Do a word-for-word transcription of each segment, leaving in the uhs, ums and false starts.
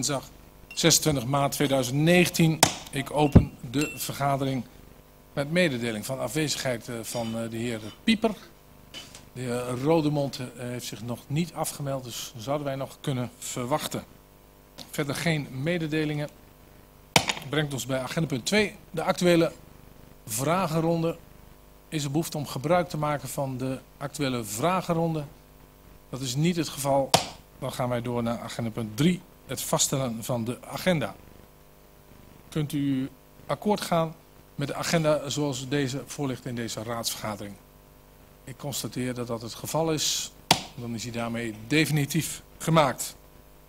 dinsdag zesentwintig maart tweeduizend negentien. Ik open de vergadering met mededeling van afwezigheid van de heer Pieper. De heer Rodemond heeft zich nog niet afgemeld, dus zouden wij nog kunnen verwachten. Verder geen mededelingen. Brengt ons bij agenda punt twee, de actuele vragenronde. Is er behoefte om gebruik te maken van de actuele vragenronde? Dat is niet het geval. Dan gaan wij door naar agenda punt drie, het vaststellen van de agenda. Kunt u akkoord gaan met de agenda zoals deze voorligt in deze raadsvergadering? Ik constateer dat dat het geval is. Dan is hij daarmee definitief gemaakt.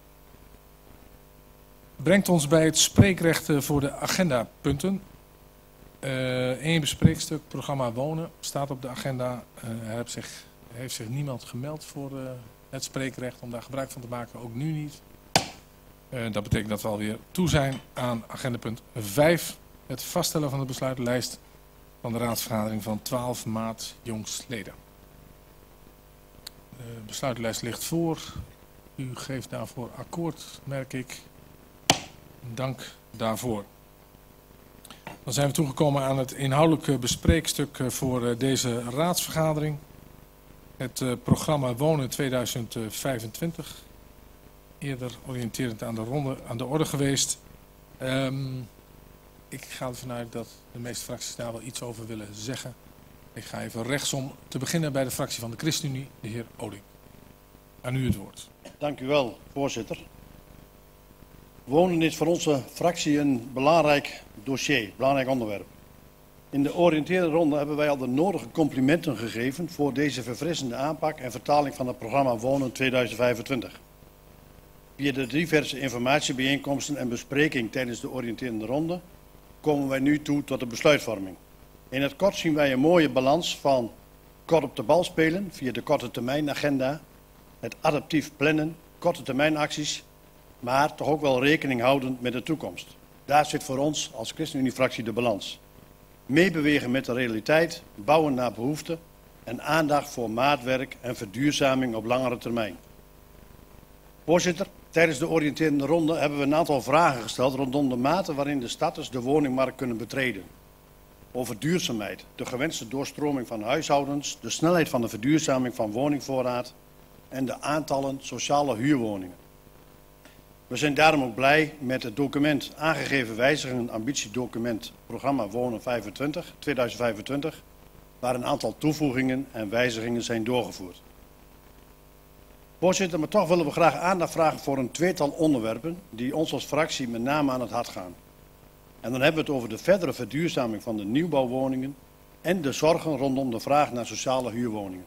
Brengt ons bij het spreekrecht voor de agendapunten. Eén uh, bespreekstuk, programma Wonen, staat op de agenda. Uh, er heeft zich, heeft zich niemand gemeld voor uh, het spreekrecht om daar gebruik van te maken, ook nu niet. Uh, dat betekent dat we alweer toe zijn aan agendapunt vijf. Het vaststellen van de besluitenlijst van de raadsvergadering van twaalf maart jongstleden. De besluitenlijst ligt voor. U geeft daarvoor akkoord, merk ik. Dank daarvoor. Dan zijn we toegekomen aan het inhoudelijke bespreekstuk voor deze raadsvergadering. Het programma Wonen tweeduizend vijfentwintig. Eerder oriënterend aan de, ronde, aan de orde geweest. Um, ik ga ervan uit dat de meeste fracties daar wel iets over willen zeggen. Ik ga even rechtsom te beginnen bij de fractie van de ChristenUnie, de heer Oding. Aan u het woord. Dank u wel, voorzitter. Wonen is voor onze fractie een belangrijk dossier, belangrijk onderwerp. In de oriënterende ronde hebben wij al de nodige complimenten gegeven voor deze verfrissende aanpak en vertaling van het programma Wonen tweeduizend vijfentwintig. Via de diverse informatiebijeenkomsten en bespreking tijdens de oriënterende ronde komen wij nu toe tot de besluitvorming. In het kort zien wij een mooie balans van kort op de bal spelen via de korte termijn agenda, het adaptief plannen, korte termijn acties, maar toch ook wel rekening houdend met de toekomst. Daar zit voor ons als ChristenUnie-fractie de balans. Meebewegen met de realiteit, bouwen naar behoefte en aandacht voor maatwerk en verduurzaming op langere termijn. Voorzitter, tijdens de oriënterende ronde hebben we een aantal vragen gesteld rondom de mate waarin de starters de woningmarkt kunnen betreden. Over duurzaamheid, de gewenste doorstroming van huishoudens, de snelheid van de verduurzaming van woningvoorraad en de aantallen sociale huurwoningen. We zijn daarom ook blij met het document aangegeven wijzigingen ambitiedocument programma Wonen tweeduizend vijfentwintig, waar een aantal toevoegingen en wijzigingen zijn doorgevoerd. Voorzitter, maar toch willen we graag aandacht vragen voor een tweetal onderwerpen die ons als fractie met name aan het hart gaan. En dan hebben we het over de verdere verduurzaming van de nieuwbouwwoningen en de zorgen rondom de vraag naar sociale huurwoningen.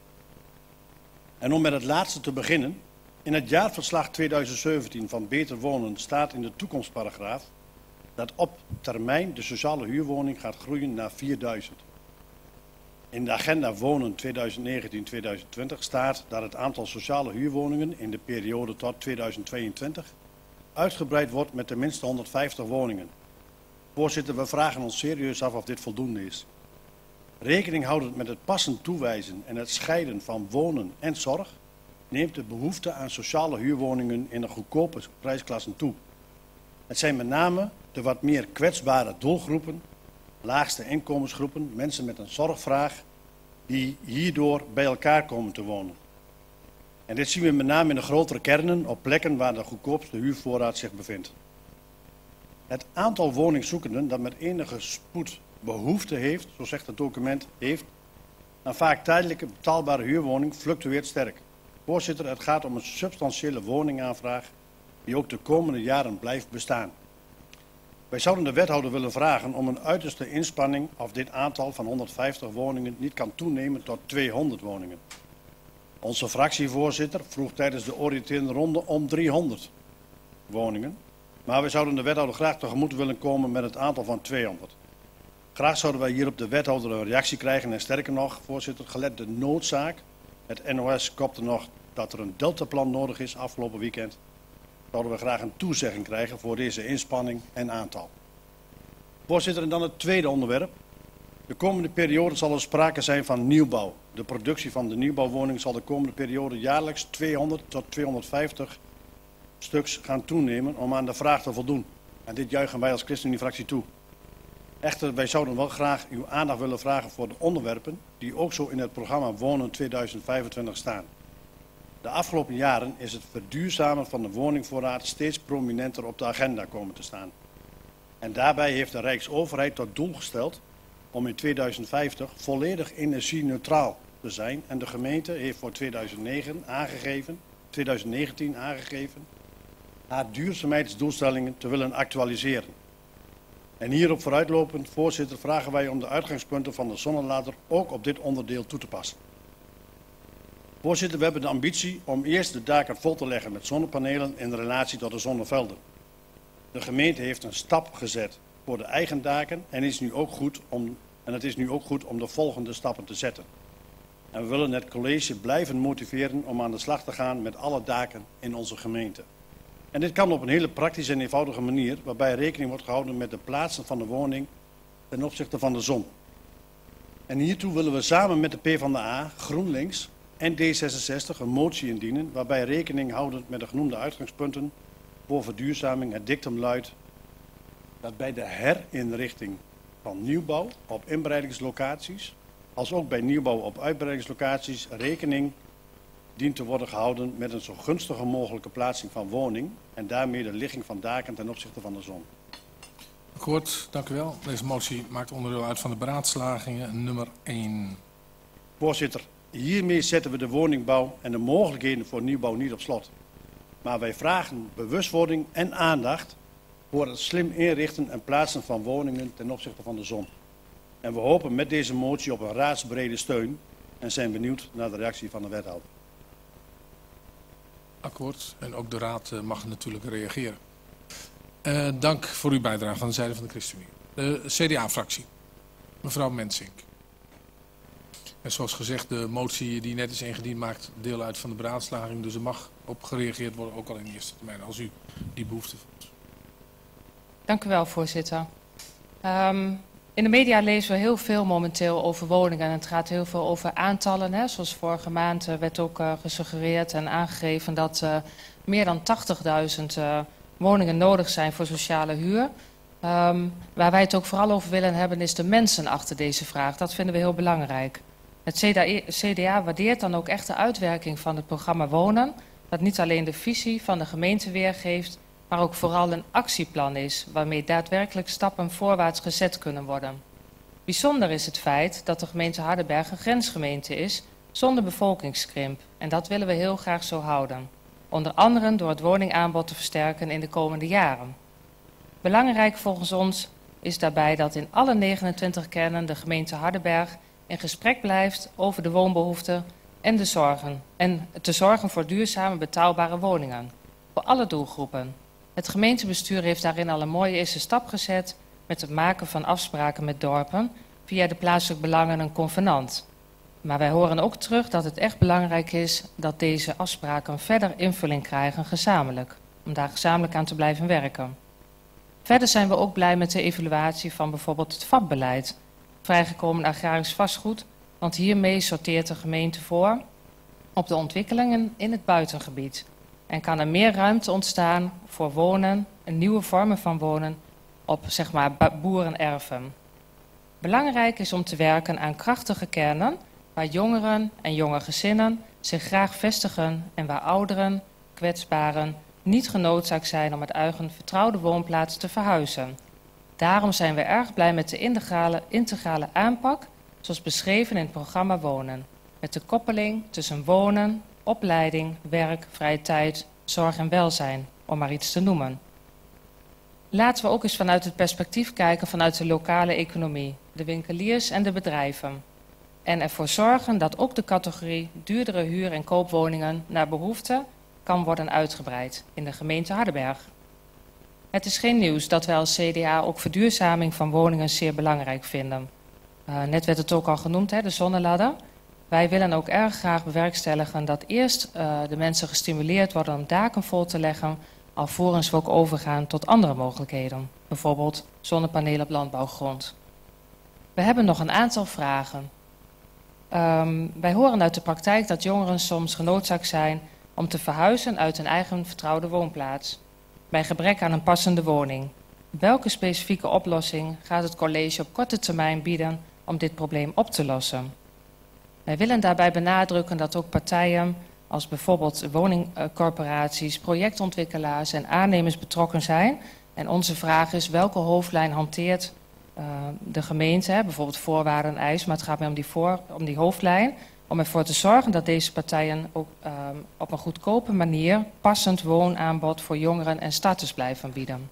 En om met het laatste te beginnen. In het jaarverslag tweeduizend zeventien van Beter Wonen staat in de toekomstparagraaf dat op termijn de sociale huurwoning gaat groeien naar vierduizend. In de agenda Wonen tweeduizend negentien tot tweeduizend twintig staat dat het aantal sociale huurwoningen in de periode tot tweeduizend tweeëntwintig uitgebreid wordt met tenminste honderdvijftig woningen. Voorzitter, we vragen ons serieus af of dit voldoende is. Rekening houdend met het passend toewijzen en het scheiden van wonen en zorg neemt de behoefte aan sociale huurwoningen in de goedkope prijsklassen toe. Het zijn met name de wat meer kwetsbare doelgroepen, laagste inkomensgroepen, mensen met een zorgvraag, die hierdoor bij elkaar komen te wonen. En dit zien we met name in de grotere kernen op plekken waar de goedkoopste huurvoorraad zich bevindt. Het aantal woningzoekenden dat met enige spoed behoefte heeft, zo zegt het document, heeft aan vaak tijdelijke betaalbare huurwoning fluctueert sterk. Voorzitter, het gaat om een substantiële woningaanvraag die ook de komende jaren blijft bestaan. Wij zouden de wethouder willen vragen om een uiterste inspanning of dit aantal van honderdvijftig woningen niet kan toenemen tot tweehonderd woningen. Onze fractievoorzitter vroeg tijdens de oriënterende ronde om driehonderd woningen, maar wij zouden de wethouder graag tegemoet willen komen met het aantal van tweehonderd. Graag zouden wij hier op de wethouder een reactie krijgen en sterker nog, voorzitter, gelet de noodzaak. Het N O S kopte nog dat er een deltaplan nodig is afgelopen weekend. Zouden we graag een toezegging krijgen voor deze inspanning en aantal. Voorzitter, en dan het tweede onderwerp. De komende periode zal er sprake zijn van nieuwbouw. De productie van de nieuwbouwwoning zal de komende periode jaarlijks tweehonderd tot tweehonderdvijftig stuks gaan toenemen om aan de vraag te voldoen. En dit juichen wij als ChristenUnie-fractie toe. Echter, wij zouden wel graag uw aandacht willen vragen voor de onderwerpen die ook zo in het programma Wonen tweeduizend vijfentwintig staan. De afgelopen jaren is het verduurzamen van de woningvoorraad steeds prominenter op de agenda komen te staan. En daarbij heeft de Rijksoverheid tot doel gesteld om in tweeduizend vijftig volledig energie-neutraal te zijn. En de gemeente heeft voor tweeduizend negen aangegeven, tweeduizend negentien aangegeven haar duurzaamheidsdoelstellingen te willen actualiseren. En hierop vooruitlopend, voorzitter, vragen wij om de uitgangspunten van de zonnelader ook op dit onderdeel toe te passen. Voorzitter, we hebben de ambitie om eerst de daken vol te leggen met zonnepanelen in relatie tot de zonnevelden. De gemeente heeft een stap gezet voor de eigen daken en, is nu ook goed om, en het is nu ook goed om de volgende stappen te zetten. En we willen het college blijven motiveren om aan de slag te gaan met alle daken in onze gemeente. En dit kan op een hele praktische en eenvoudige manier, waarbij rekening wordt gehouden met de plaatsen van de woning ten opzichte van de zon. En hiertoe willen we samen met de PvdA, GroenLinks en D zesenzestig een motie indienen, waarbij rekening houdend met de genoemde uitgangspunten voor verduurzaming het dictum luidt dat bij de herinrichting van nieuwbouw op inbreidingslocaties, als ook bij nieuwbouw op uitbreidingslocaties, rekening dient te worden gehouden met een zo gunstige mogelijke plaatsing van woning en daarmee de ligging van daken ten opzichte van de zon. Akkoord, dank u wel. Deze motie maakt onderdeel uit van de beraadslagingen nummer één. Voorzitter, hiermee zetten we de woningbouw en de mogelijkheden voor nieuwbouw niet op slot. Maar wij vragen bewustwording en aandacht voor het slim inrichten en plaatsen van woningen ten opzichte van de zon. En we hopen met deze motie op een raadsbrede steun en zijn benieuwd naar de reactie van de wethouder. Akkoord. En ook de raad uh, mag natuurlijk reageren. Uh, dank voor uw bijdrage van de zijde van de ChristenUnie. De C D A-fractie. Mevrouw Mensink. En zoals gezegd, de motie die net is ingediend maakt deel uit van de beraadslaging. Dus er mag op gereageerd worden, ook al in eerste termijn, als u die behoefte voelt. Dank u wel, voorzitter. Um, in de media lezen we heel veel momenteel over woningen. En het gaat heel veel over aantallen. Hè. Zoals vorige maand uh, werd ook uh, gesuggereerd en aangegeven dat uh, meer dan tachtigduizend uh, woningen nodig zijn voor sociale huur. Um, waar wij het ook vooral over willen hebben is de mensen achter deze vraag. Dat vinden we heel belangrijk. Het C D A waardeert dan ook echt de uitwerking van het programma Wonen. Dat niet alleen de visie van de gemeente weergeeft, maar ook vooral een actieplan is, waarmee daadwerkelijk stappen voorwaarts gezet kunnen worden. Bijzonder is het feit dat de gemeente Hardenberg een grensgemeente is, zonder bevolkingskrimp. En dat willen we heel graag zo houden. Onder andere door het woningaanbod te versterken in de komende jaren. Belangrijk volgens ons is daarbij dat in alle negenentwintig kernen de gemeente Hardenberg in gesprek blijft over de woonbehoeften en de zorgen. En te zorgen voor duurzame betaalbare woningen. Voor alle doelgroepen. Het gemeentebestuur heeft daarin al een mooie eerste stap gezet met het maken van afspraken met dorpen via de plaatselijk belangen en convenant. Maar wij horen ook terug dat het echt belangrijk is dat deze afspraken verder invulling krijgen gezamenlijk. Om daar gezamenlijk aan te blijven werken. Verder zijn we ook blij met de evaluatie van bijvoorbeeld het V A P-beleid. Vrijgekomen agrarisch vastgoed, want hiermee sorteert de gemeente voor op de ontwikkelingen in het buitengebied. En kan er meer ruimte ontstaan voor wonen en nieuwe vormen van wonen op zeg maar boerenerven. Belangrijk is om te werken aan krachtige kernen waar jongeren en jonge gezinnen zich graag vestigen en waar ouderen, kwetsbaren niet genoodzaakt zijn om uit eigen vertrouwde woonplaats te verhuizen. Daarom zijn we erg blij met de integrale, integrale aanpak zoals beschreven in het programma Wonen. Met de koppeling tussen wonen, opleiding, werk, vrije tijd, zorg en welzijn, om maar iets te noemen. Laten we ook eens vanuit het perspectief kijken vanuit de lokale economie, de winkeliers en de bedrijven. En ervoor zorgen dat ook de categorie duurdere huur- en koopwoningen naar behoefte kan worden uitgebreid in de gemeente Hardenberg. Het is geen nieuws dat wij als C D A ook verduurzaming van woningen zeer belangrijk vinden. Uh, net werd het ook al genoemd, hè, de zonneladder. Wij willen ook erg graag bewerkstelligen dat eerst uh, de mensen gestimuleerd worden om daken vol te leggen, alvorens we ook overgaan tot andere mogelijkheden. Bijvoorbeeld zonnepanelen op landbouwgrond. We hebben nog een aantal vragen. Um, wij horen uit de praktijk dat jongeren soms genoodzaakt zijn om te verhuizen uit hun eigen vertrouwde woonplaats, bij gebrek aan een passende woning. Welke specifieke oplossing gaat het college op korte termijn bieden om dit probleem op te lossen? Wij willen daarbij benadrukken dat ook partijen als bijvoorbeeld woningcorporaties, projectontwikkelaars en aannemers betrokken zijn. En onze vraag is welke hoofdlijn hanteert uh, de gemeente, hè, bijvoorbeeld voorwaarden en eisen, maar het gaat mij om die, voor, om die hoofdlijn, om ervoor te zorgen dat deze partijen ook uh, op een goedkope manier passend woonaanbod voor jongeren en starters blijven bieden.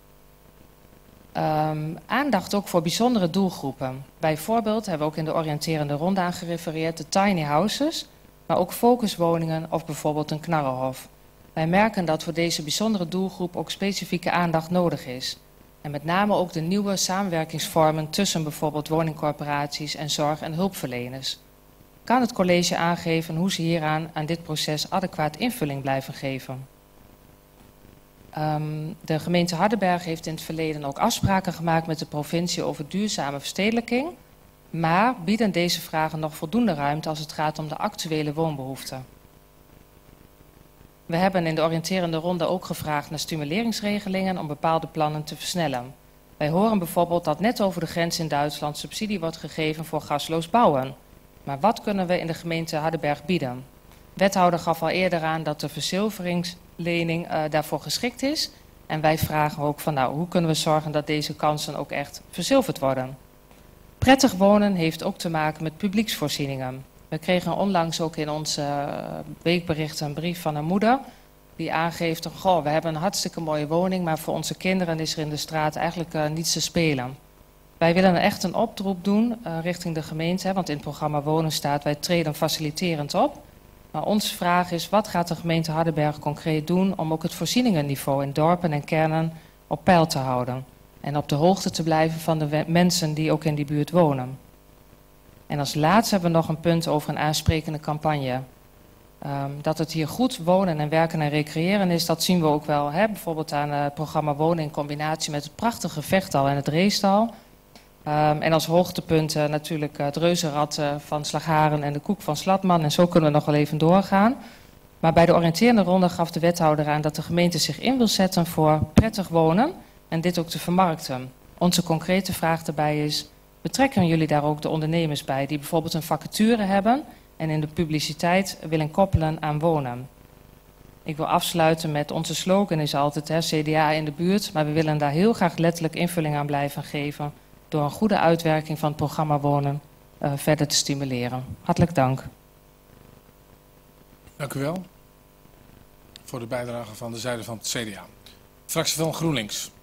Um, aandacht ook voor bijzondere doelgroepen. Bijvoorbeeld hebben we ook in de oriënterende ronde aan gerefereerd de tiny houses, maar ook focuswoningen of bijvoorbeeld een knarrenhof. Wij merken dat voor deze bijzondere doelgroep ook specifieke aandacht nodig is. En met name ook de nieuwe samenwerkingsvormen tussen bijvoorbeeld woningcorporaties en zorg- en hulpverleners. Kan het college aangeven hoe ze hieraan aan dit proces adequaat invulling blijven geven? Um, de gemeente Hardenberg heeft in het verleden ook afspraken gemaakt met de provincie over duurzame verstedelijking. Maar bieden deze vragen nog voldoende ruimte als het gaat om de actuele woonbehoeften? We hebben in de oriënterende ronde ook gevraagd naar stimuleringsregelingen om bepaalde plannen te versnellen. Wij horen bijvoorbeeld dat net over de grens in Duitsland subsidie wordt gegeven voor gasloos bouwen. Maar wat kunnen we in de gemeente Hardenberg bieden? Wethouder gaf al eerder aan dat de verzilveringslening uh, daarvoor geschikt is. En wij vragen ook van nou, hoe kunnen we zorgen dat deze kansen ook echt verzilverd worden? Prettig wonen heeft ook te maken met publieksvoorzieningen. We kregen onlangs ook in ons uh, weekbericht een brief van een moeder die aangeeft, goh, we hebben een hartstikke mooie woning, maar voor onze kinderen is er in de straat eigenlijk uh, niets te spelen. Wij willen echt een oproep doen uh, richting de gemeente, hè, want in het programma Wonen staat wij treden faciliterend op. Maar onze vraag is, wat gaat de gemeente Hardenberg concreet doen om ook het voorzieningenniveau in dorpen en kernen op peil te houden? En op de hoogte te blijven van de mensen die ook in die buurt wonen. En als laatste hebben we nog een punt over een aansprekende campagne. Um, dat het hier goed wonen en werken en recreëren is, dat zien we ook wel. Hè? Bijvoorbeeld aan het programma Wonen in combinatie met het prachtige Vechtal en het Reestal. Um, en als hoogtepunt uh, natuurlijk uh, het reuzenrad uh, van Slagharen en de koek van Slatman. En zo kunnen we nog wel even doorgaan. Maar bij de oriënterende ronde gaf de wethouder aan dat de gemeente zich in wil zetten voor prettig wonen. En dit ook te vermarkten. Onze concrete vraag daarbij is, betrekken jullie daar ook de ondernemers bij die bijvoorbeeld een vacature hebben en in de publiciteit willen koppelen aan wonen? Ik wil afsluiten met onze slogan is altijd hè, C D A in de buurt, maar we willen daar heel graag letterlijk invulling aan blijven geven door een goede uitwerking van het programma Wonen uh, verder te stimuleren. Hartelijk dank. Dank u wel voor de bijdrage van de zijde van het C D A. Fractie van GroenLinks.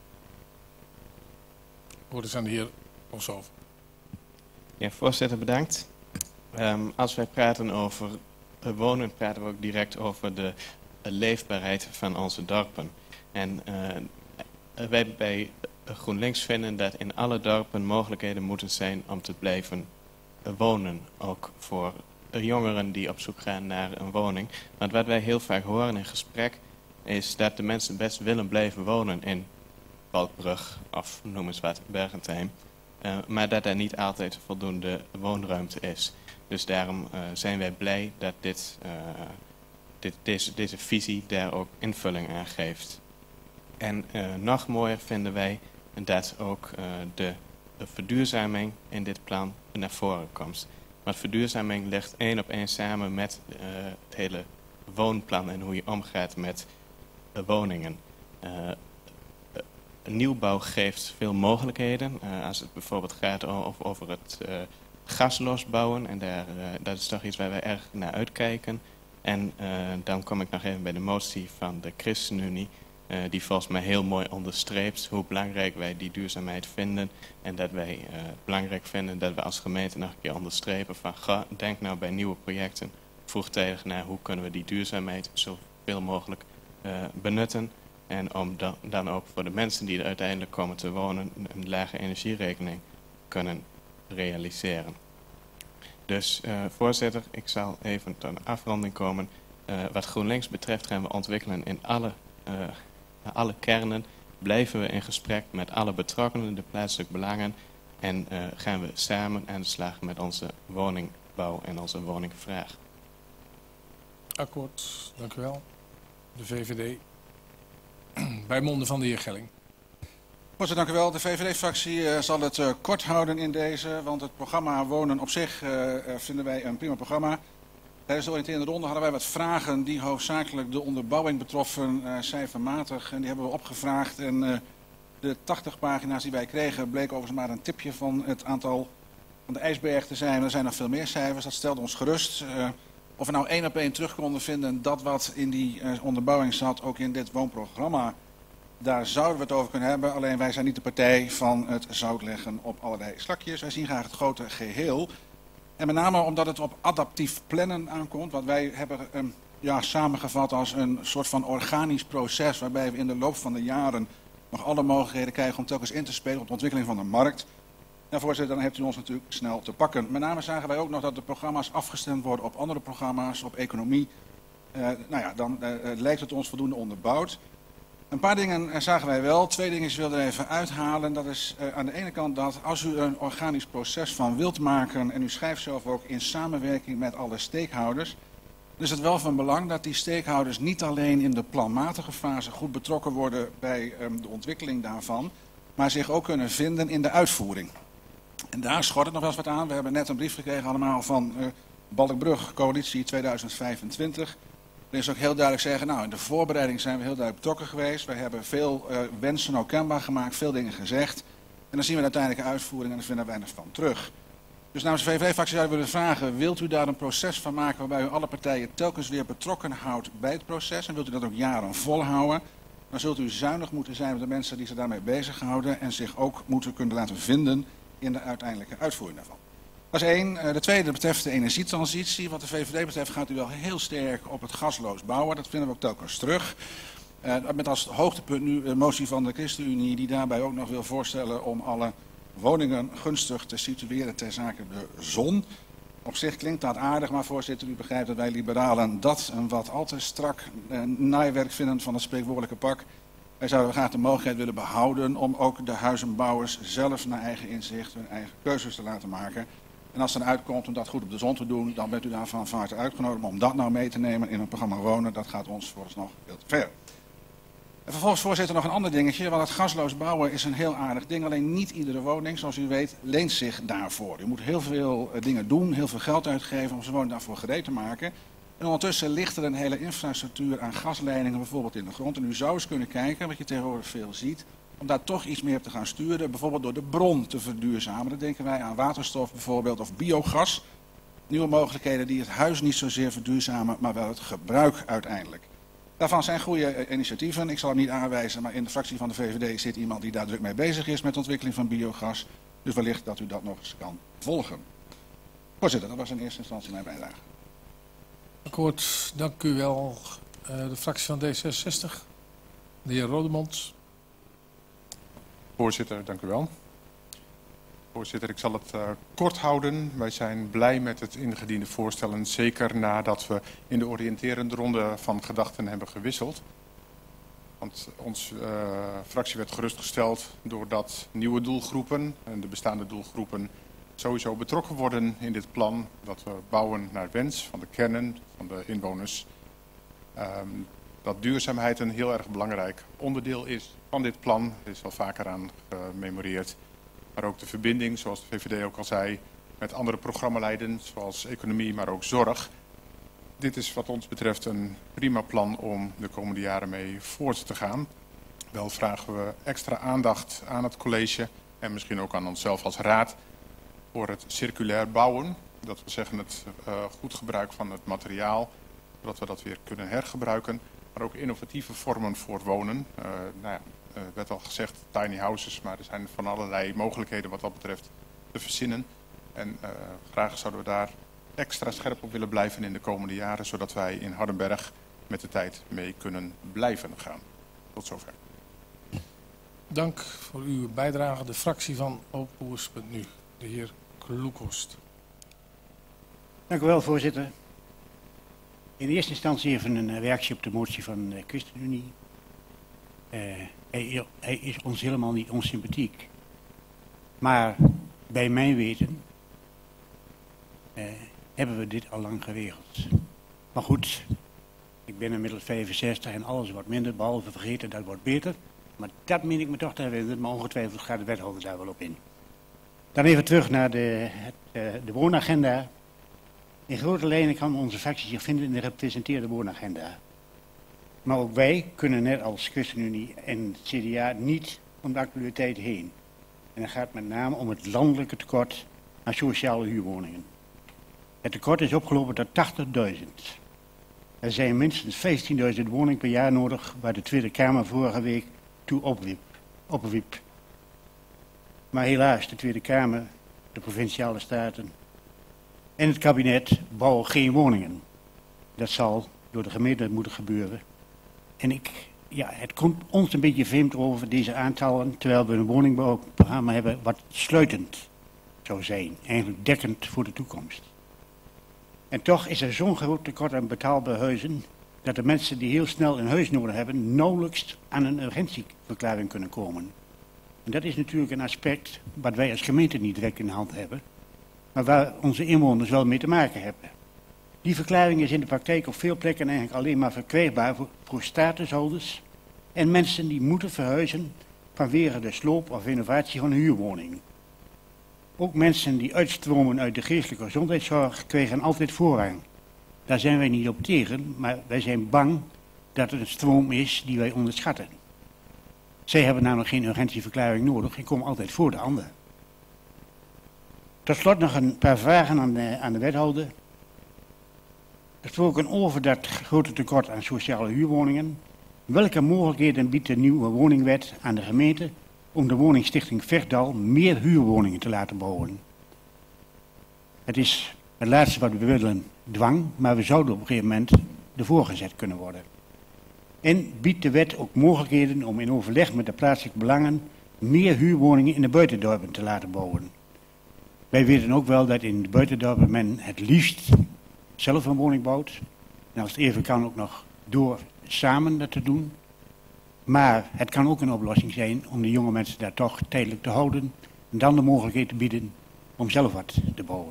Woorden zijn de heer Boshoven. Ja, voorzitter, bedankt. Um, als wij praten over uh, wonen, praten we ook direct over de uh, leefbaarheid van onze dorpen. En uh, wij bij GroenLinks vinden dat in alle dorpen mogelijkheden moeten zijn om te blijven uh, wonen. Ook voor uh, jongeren die op zoek gaan naar een woning. Want wat wij heel vaak horen in gesprek is dat de mensen best willen blijven wonen in Valkbrug of noem eens wat, Bergentheim. Uh, maar dat er niet altijd voldoende woonruimte is. Dus daarom uh, zijn wij blij dat dit, uh, dit, deze, deze visie daar ook invulling aan geeft. En uh, nog mooier vinden wij dat ook uh, de, de verduurzaming in dit plan naar voren komt. Want verduurzaming ligt één op één samen met uh, het hele woonplan en hoe je omgaat met uh, woningen. Uh, Nieuwbouw geeft veel mogelijkheden. Uh, als het bijvoorbeeld gaat over, over het uh, gasloos bouwen. En daar, uh, dat is toch iets waar wij erg naar uitkijken. En uh, dan kom ik nog even bij de motie van de ChristenUnie. Uh, die volgens mij heel mooi onderstreept hoe belangrijk wij die duurzaamheid vinden. En dat wij uh, belangrijk vinden dat we als gemeente nog een keer onderstrepen van... Ga, denk nou bij nieuwe projecten vroegtijdig naar hoe kunnen we die duurzaamheid zoveel mogelijk uh, benutten. En om dan, dan ook voor de mensen die er uiteindelijk komen te wonen een lage energierekening kunnen realiseren. Dus uh, voorzitter, ik zal even tot een afronding komen. Uh, wat GroenLinks betreft gaan we ontwikkelen in alle, uh, alle kernen. Blijven we in gesprek met alle betrokkenen, de plaatselijke belangen. En uh, gaan we samen aan de slag met onze woningbouw en onze woningvraag. Akkoord, dank u wel. De V V D. Bij monden van de heer Gelling. Voorzitter, dank u wel. De V V D-fractie uh, zal het uh, kort houden in deze, want het programma Wonen op zich uh, uh, vinden wij een prima programma. Tijdens de oriënterende ronde hadden wij wat vragen die hoofdzakelijk de onderbouwing betroffen, uh, cijfermatig. En die hebben we opgevraagd. En uh, de tachtig pagina's die wij kregen bleek overigens maar een tipje van het aantal van de ijsberg te zijn. Er zijn nog veel meer cijfers, dat stelde ons gerust. Uh, of we nou één op één terug konden vinden dat wat in die uh, onderbouwing zat, ook in dit woonprogramma. Daar zouden we het over kunnen hebben, alleen wij zijn niet de partij van het zout leggen op allerlei slakjes. Wij zien graag het grote geheel. En met name omdat het op adaptief plannen aankomt, wat wij hebben um, ja, samengevat als een soort van organisch proces, waarbij we in de loop van de jaren nog alle mogelijkheden krijgen om telkens in te spelen op de ontwikkeling van de markt. En voorzitter, dan hebt u ons natuurlijk snel te pakken. Met name zagen wij ook nog dat de programma's afgestemd worden op andere programma's, op economie. Uh, nou ja, dan uh, lijkt het ons voldoende onderbouwd. Een paar dingen zagen wij wel. Twee dingen wilden we even uithalen. Dat is uh, aan de ene kant dat als u een organisch proces van wilt maken, en u schrijft zelf ook in samenwerking met alle stakeholders, dan is het wel van belang dat die stakeholders niet alleen in de planmatige fase goed betrokken worden bij um, de ontwikkeling daarvan, maar zich ook kunnen vinden in de uitvoering. En daar schort het nog wel eens wat aan. We hebben net een brief gekregen allemaal van uh, Balkbrug, coalitie tweeduizend vijfentwintig. Er is ook heel duidelijk zeggen, nou in de voorbereiding zijn we heel duidelijk betrokken geweest. Wij hebben veel uh, wensen ook kenbaar gemaakt, veel dingen gezegd. En dan zien we de uiteindelijke uitvoering en dan vinden we weinig van terug. Dus namens de V V D-fractie zouden we willen vragen, wilt u daar een proces van maken waarbij u alle partijen telkens weer betrokken houdt bij het proces? En wilt u dat ook jaren volhouden? Dan zult u zuinig moeten zijn op de mensen die zich daarmee bezighouden en zich ook moeten kunnen laten vinden in de uiteindelijke uitvoering daarvan. Dat is één. De tweede betreft de energietransitie. Wat de V V D betreft gaat u wel heel sterk op het gasloos bouwen. Dat vinden we ook telkens terug. Uh, met als hoogtepunt nu de motie van de ChristenUnie die daarbij ook nog wil voorstellen om alle woningen gunstig te situeren ter zake de zon. Op zich klinkt dat aardig, maar voorzitter, u begrijpt dat wij liberalen dat een wat al te strak uh, naaiwerk vinden van het spreekwoordelijke pak. Wij zouden graag de mogelijkheid willen behouden om ook de huizenbouwers zelf naar eigen inzicht hun eigen keuzes te laten maken. En als het dan uitkomt om dat goed op de zon te doen, dan bent u daarvan van harte uitgenodigd. Maar om dat nou mee te nemen in een programma Wonen, dat gaat ons vooralsnog veel te ver. En vervolgens, voorzitter, nog een ander dingetje. Want het gasloos bouwen is een heel aardig ding. Alleen niet iedere woning, zoals u weet, leent zich daarvoor. U moet heel veel dingen doen, heel veel geld uitgeven om zijn woning daarvoor gereed te maken. En ondertussen ligt er een hele infrastructuur aan gasleidingen bijvoorbeeld in de grond. En u zou eens kunnen kijken, wat je tegenwoordig veel ziet, om daar toch iets meer op te gaan sturen. Bijvoorbeeld door de bron te verduurzamen. Dan denken wij aan waterstof bijvoorbeeld of biogas. Nieuwe mogelijkheden die het huis niet zozeer verduurzamen, maar wel het gebruik uiteindelijk. Daarvan zijn goede initiatieven. Ik zal hem niet aanwijzen, maar in de fractie van de V V D zit iemand die daar druk mee bezig is met de ontwikkeling van biogas. Dus wellicht dat u dat nog eens kan volgen. Voorzitter, dat was in eerste instantie mijn bijdrage. Akkoord, dank u wel. Uh, de fractie van D zesenzestig, de heer Rodemond. Voorzitter, dank u wel. Voorzitter, ik zal het uh, kort houden. Wij zijn blij met het ingediende voorstel en zeker nadat we in de oriënterende ronde van gedachten hebben gewisseld. Want onze uh, fractie werd gerustgesteld doordat nieuwe doelgroepen en de bestaande doelgroepen sowieso betrokken worden in dit plan. Dat we bouwen naar wens van de kernen, van de inwoners. Um, dat duurzaamheid een heel erg belangrijk onderdeel is van dit plan. Er is al vaker aan gememoreerd. Maar ook de verbinding, zoals de V V D ook al zei, met andere programmalijnen zoals economie, maar ook zorg. Dit is wat ons betreft een prima plan om de komende jaren mee voort te gaan. Wel vragen we extra aandacht aan het college en misschien ook aan onszelf als raad voor het circulair bouwen. Dat we zeggen het uh, goed gebruik van het materiaal, zodat we dat weer kunnen hergebruiken. Maar ook innovatieve vormen voor wonen. Uh, nou ja, uh, werd al gezegd tiny houses, maar er zijn van allerlei mogelijkheden wat dat betreft te verzinnen. En uh, graag zouden we daar extra scherp op willen blijven in de komende jaren, zodat wij in Hardenberg met de tijd mee kunnen blijven gaan. Tot zover. Dank voor uw bijdrage. De fractie van Opoers.nu, de heer Kloekhorst. Dank u wel, voorzitter. In eerste instantie even een reactie op de motie van de ChristenUnie. Uh, hij, hij is ons helemaal niet onsympathiek. Maar bij mijn weten uh, hebben we dit al lang geregeld. Maar goed, ik ben inmiddels vijfenzestig en alles wordt minder, behalve vergeten, dat wordt beter. Maar dat meen ik me toch te herinneren, maar ongetwijfeld gaat de wethouder daar wel op in. Dan even terug naar de, het, uh, de woonagenda. In grote lijnen kan onze fractie zich vinden in de gepresenteerde woonagenda. Maar ook wij kunnen net als ChristenUnie en het C D A niet om de actualiteit heen. En het gaat met name om het landelijke tekort aan sociale huurwoningen. Het tekort is opgelopen tot tachtigduizend. Er zijn minstens vijftienduizend woningen per jaar nodig, waar de Tweede Kamer vorige week toe opwiep. opwiep. Maar helaas, de Tweede Kamer, de Provinciale Staten en het kabinet bouwen geen woningen. Dat zal door de gemeente moeten gebeuren. En ik, ja, het komt ons een beetje vreemd over deze aantallen, terwijl we een woningbouwprogramma hebben wat sluitend zou zijn, eigenlijk dekkend voor de toekomst. En toch is er zo'n groot tekort aan betaalbare huizen, dat de mensen die heel snel een huis nodig hebben, nauwelijks aan een urgentieverklaring kunnen komen. En dat is natuurlijk een aspect wat wij als gemeente niet direct in de hand hebben, maar waar onze inwoners wel mee te maken hebben. Die verklaring is in de praktijk op veel plekken eigenlijk alleen maar verkrijgbaar voor, voor statushouders en mensen die moeten verhuizen vanwege de sloop of renovatie van een huurwoning. Ook mensen die uitstromen uit de geestelijke gezondheidszorg krijgen altijd voorrang. Daar zijn wij niet op tegen, maar wij zijn bang dat het een stroom is die wij onderschatten. Zij hebben namelijk geen urgentieverklaring nodig en komen altijd voor de ander. Tot slot nog een paar vragen aan de, aan de wethouder. Gesproken over dat grote tekort aan sociale huurwoningen. Welke mogelijkheden biedt de nieuwe woningwet aan de gemeente om de woningstichting Vechtdal meer huurwoningen te laten bouwen? Het is het laatste wat we willen, dwang, maar we zouden op een gegeven moment ervoor gezet kunnen worden. En biedt de wet ook mogelijkheden om in overleg met de plaatselijke belangen meer huurwoningen in de buitendorpen te laten bouwen. Wij weten ook wel dat in de buitendorpen men het liefst zelf een woning bouwt. En als het even kan ook nog door samen dat te doen. Maar het kan ook een oplossing zijn om de jonge mensen daar toch tijdelijk te houden. En dan de mogelijkheid te bieden om zelf wat te bouwen.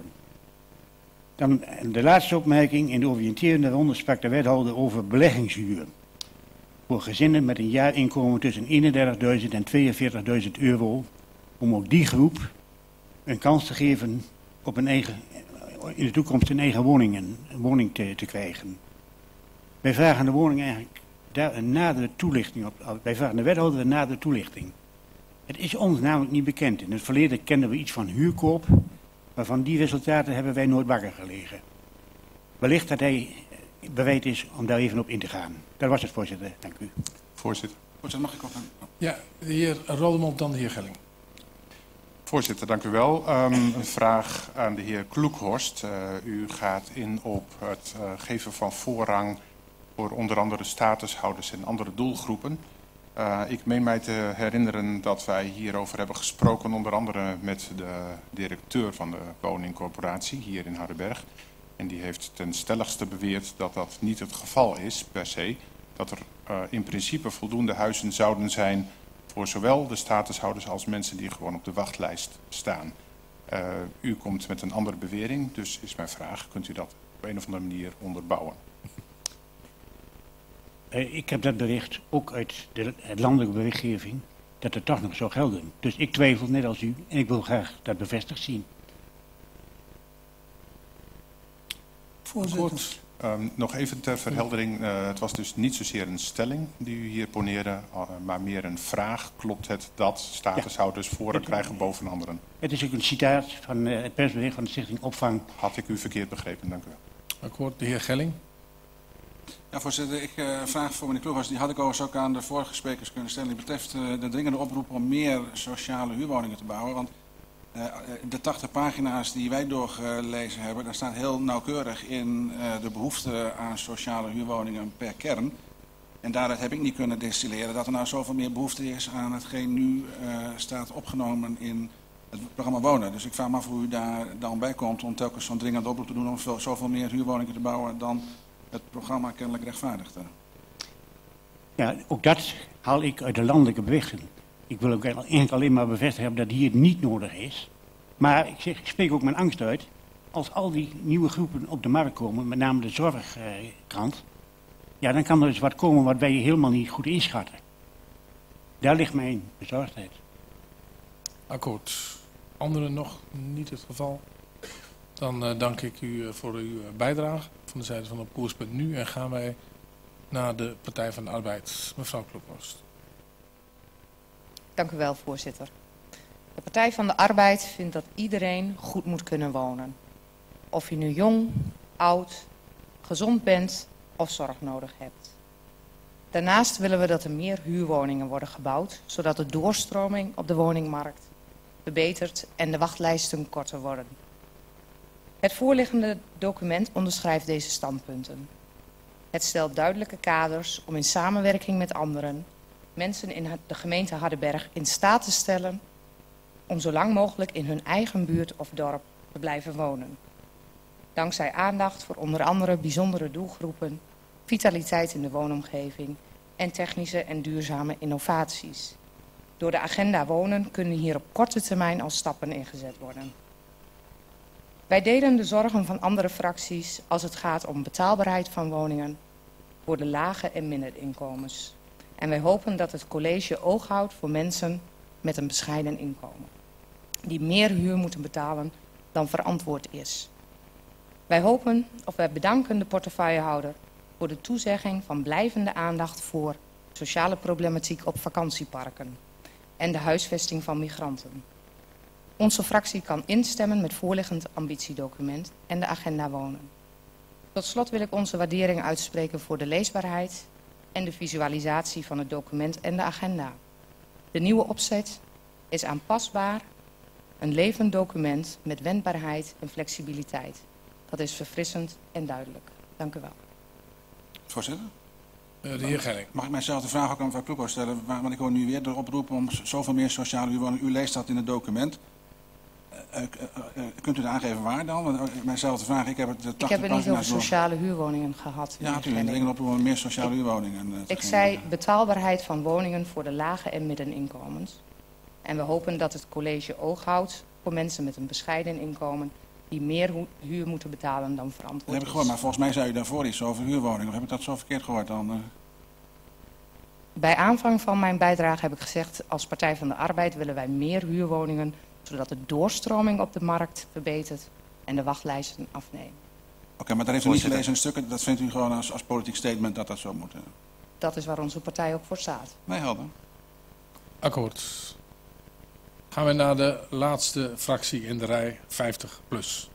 Dan de laatste opmerking. In de oriënterende ronde sprak de wethouder over beleggingshuur. Voor gezinnen met een jaarinkomen tussen eenendertigduizend en tweeënveertigduizend euro. Om ook die groep een kans te geven op een eigen, in de toekomst een eigen woning, een woning te, te krijgen. Wij vragen de woning eigenlijk daar een nadere toelichting op. Wij vragen de wethouder een nadere toelichting. Het is ons namelijk niet bekend. In het verleden kenden we iets van huurkoop, maar van die resultaten hebben wij nooit wakker gelegen. Wellicht dat hij bereid is om daar even op in te gaan. Dat was het, voorzitter. Dank u. Voorzitter. Voorzitter, mag ik ook aan? Ja, de heer Rodemond, dan de heer Gelling. Voorzitter, dank u wel. Um, een vraag aan de heer Kloekhorst. Uh, u gaat in op het uh, geven van voorrang voor onder andere statushouders en andere doelgroepen. Uh, ik meen mij te herinneren dat wij hierover hebben gesproken, onder andere met de directeur van de woningcorporatie hier in Hardenberg. En die heeft ten stelligste beweerd dat dat niet het geval is per se. Dat er uh, in principe voldoende huizen zouden zijn voor zowel de statushouders als mensen die gewoon op de wachtlijst staan. Uh, u komt met een andere bewering, dus is mijn vraag, kunt u dat op een of andere manier onderbouwen? Uh, ik heb dat bericht ook uit de landelijke berichtgeving, dat het toch nog zou gelden. Dus ik twijfel net als u en ik wil graag dat bevestigd zien. Voorzitter. Um, nog even ter verheldering, uh, het was dus niet zozeer een stelling die u hier poneerde, uh, maar meer een vraag. Klopt het dat statushouders ja. voorrang krijgen boven anderen? Het is ook een citaat van uh, het persbericht van de Stichting Opvang. Had ik u verkeerd begrepen, dank u wel. Akkoord, de heer Gelling. Ja, voorzitter, ik uh, vraag voor meneer Kloekhorst, die had ik overigens ook aan de vorige sprekers kunnen stellen. Die betreft uh, de dringende oproep om meer sociale huurwoningen te bouwen. Want uh, de tachtig pagina's die wij doorgelezen hebben, daar staat heel nauwkeurig in uh, de behoefte aan sociale huurwoningen per kern. En daaruit heb ik niet kunnen destilleren dat er nou zoveel meer behoefte is aan hetgeen nu uh, staat opgenomen in het programma Wonen. Dus ik vraag me af hoe u daar dan bij komt om telkens zo'n dringende oproep te doen om veel, zoveel meer huurwoningen te bouwen dan het programma kennelijk rechtvaardigde. Ja, ook dat haal ik uit de landelijke berichten. Ik wil ook eigenlijk alleen maar bevestigd hebben dat hier niet nodig is. Maar ik, zeg, ik spreek ook mijn angst uit. Als al die nieuwe groepen op de markt komen, met name de zorgkant. ja, dan kan er eens wat komen wat wij helemaal niet goed inschatten. Daar ligt mijn bezorgdheid. Akkoord. Anderen nog niet het geval? Dan uh, dank ik u uh, voor uw bijdrage van de zijde van op koers punt nu en gaan wij naar de Partij van de Arbeid. Mevrouw Klophorst. Dank u wel, voorzitter. De Partij van de Arbeid vindt dat iedereen goed moet kunnen wonen. Of je nu jong, oud, gezond bent of zorg nodig hebt. Daarnaast willen we dat er meer huurwoningen worden gebouwd, zodat de doorstroming op de woningmarkt verbetert en de wachtlijsten korter worden. Het voorliggende document onderschrijft deze standpunten. Het stelt duidelijke kaders om in samenwerking met anderen mensen in de gemeente Hardenberg in staat te stellen om zo lang mogelijk in hun eigen buurt of dorp te blijven wonen. Dankzij aandacht voor onder andere bijzondere doelgroepen, vitaliteit in de woonomgeving en technische en duurzame innovaties. Door de agenda wonen kunnen hier op korte termijn al stappen ingezet worden. Wij delen de zorgen van andere fracties als het gaat om betaalbaarheid van woningen voor de lage en middeninkomens. En wij hopen dat het college oog houdt voor mensen met een bescheiden inkomen, die meer huur moeten betalen dan verantwoord is. Wij hopen, of wij bedanken de portefeuillehouder voor de toezegging van blijvende aandacht voor sociale problematiek op vakantieparken en de huisvesting van migranten. Onze fractie kan instemmen met voorliggend ambitiedocument en de agenda wonen. Tot slot wil ik onze waardering uitspreken voor de leesbaarheid en de visualisatie van het document en de agenda. De nieuwe opzet is aanpasbaar, een levend document met wendbaarheid en flexibiliteit. Dat is verfrissend en duidelijk. Dank u wel. Voorzitter? Uh, de heer Gelling. Mag ik mijzelf de vraag ook aan mevrouw Kloekhoff stellen? Want ik hoor nu weer de oproep om zoveel meer sociale huurwoningen. U leest dat in het document. Uh, uh, uh, uh, kunt u daar aangeven waar dan? Want, uh, mijzelf de vraag, ik heb het de Ik heb het niet over sociale huurwoningen gehad. Ja, natuurlijk. Dringend oproep om meer sociale ik, huurwoningen. Uh, ik zei betaalbaarheid van woningen voor de lage en middeninkomens. En we hopen dat het college oog houdt voor mensen met een bescheiden inkomen die meer huur moeten betalen dan verantwoord is. Dat heb ik gehoord, maar volgens mij zei u daarvoor iets over huurwoningen. Of heb ik dat zo verkeerd gehoord dan? Uh... Bij aanvang van mijn bijdrage heb ik gezegd, als Partij van de Arbeid willen wij meer huurwoningen, zodat de doorstroming op de markt verbetert en de wachtlijsten afnemen. Oké, okay, maar daar heeft u niet gelezen in stukken. Dat vindt u gewoon als, als politiek statement dat dat zo moet? Uh... Dat is waar onze partij ook voor staat. Nee, helder. Akkoord. Gaan we naar de laatste fractie in de rij, vijftig plus.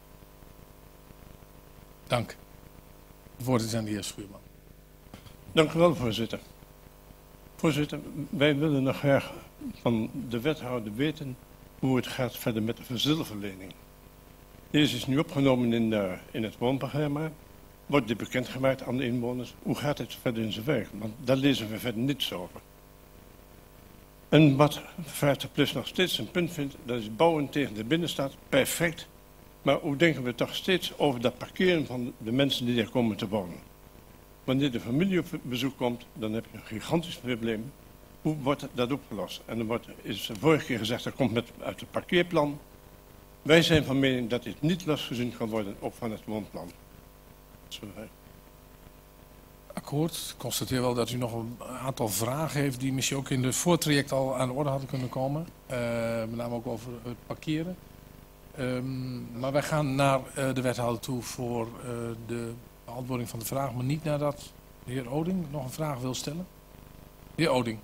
Dank. Het woord is aan de heer Schuurman. Dank u wel, voorzitter. Voorzitter, wij willen nog graag van de wethouder weten hoe het gaat verder met de verzilverlening. Deze is nu opgenomen in, uh, in het woonprogramma. Wordt dit bekendgemaakt aan de inwoners? Hoe gaat het verder in zijn werk? Want daar lezen we verder niets over. En wat vijftig plus nog steeds een punt vindt, dat is bouwen tegen de binnenstad. Perfect. Maar hoe denken we toch steeds over dat parkeren van de mensen die daar komen te wonen? Wanneer de familie op bezoek komt, dan heb je een gigantisch probleem. Hoe wordt dat opgelost? En er wordt, is de vorige keer gezegd, dat komt met, uit het parkeerplan. Wij zijn van mening dat dit niet losgezien kan worden, ook van het woonplan. Zover. Akkoord. Ik constateer wel dat u nog een aantal vragen heeft die misschien ook in het voortraject al aan de orde hadden kunnen komen. Uh, met name ook over het parkeren. Um, maar wij gaan naar uh, de wethouder toe voor uh, de beantwoording van de vraag, maar niet nadat de heer Oding nog een vraag wil stellen. De heer Oding.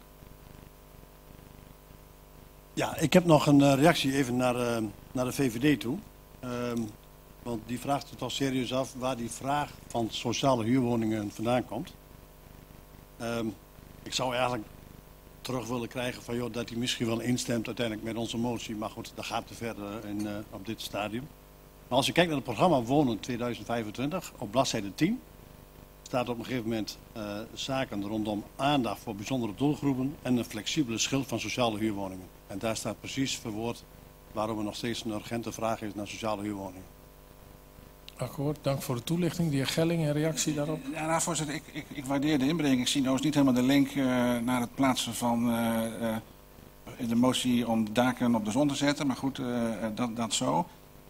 Ja, ik heb nog een uh, reactie even naar, uh, naar de V V D toe. Um, Want die vraagt het al serieus af waar die vraag van sociale huurwoningen vandaan komt. Um, ik zou eigenlijk terug willen krijgen van joh, dat hij misschien wel instemt uiteindelijk met onze motie. Maar goed, dat gaat te ver uh, in, uh, op dit stadium. Maar als je kijkt naar het programma Wonen tweeduizend vijfentwintig, op bladzijde tien... staat op een gegeven moment uh, zaken rondom aandacht voor bijzondere doelgroepen en een flexibele schild van sociale huurwoningen. En daar staat precies verwoord waarom er nog steeds een urgente vraag is naar sociale huurwoningen. Akkoord, dank voor de toelichting. De heer Gelling, een reactie daarop? Ja, nou, voorzitter, ik, ik, ik waardeer de inbreng. Ik zie nou eens niet helemaal de link uh, naar het plaatsen van uh, uh, de motie om de daken op de zon te zetten. Maar goed, uh, dat, dat zo.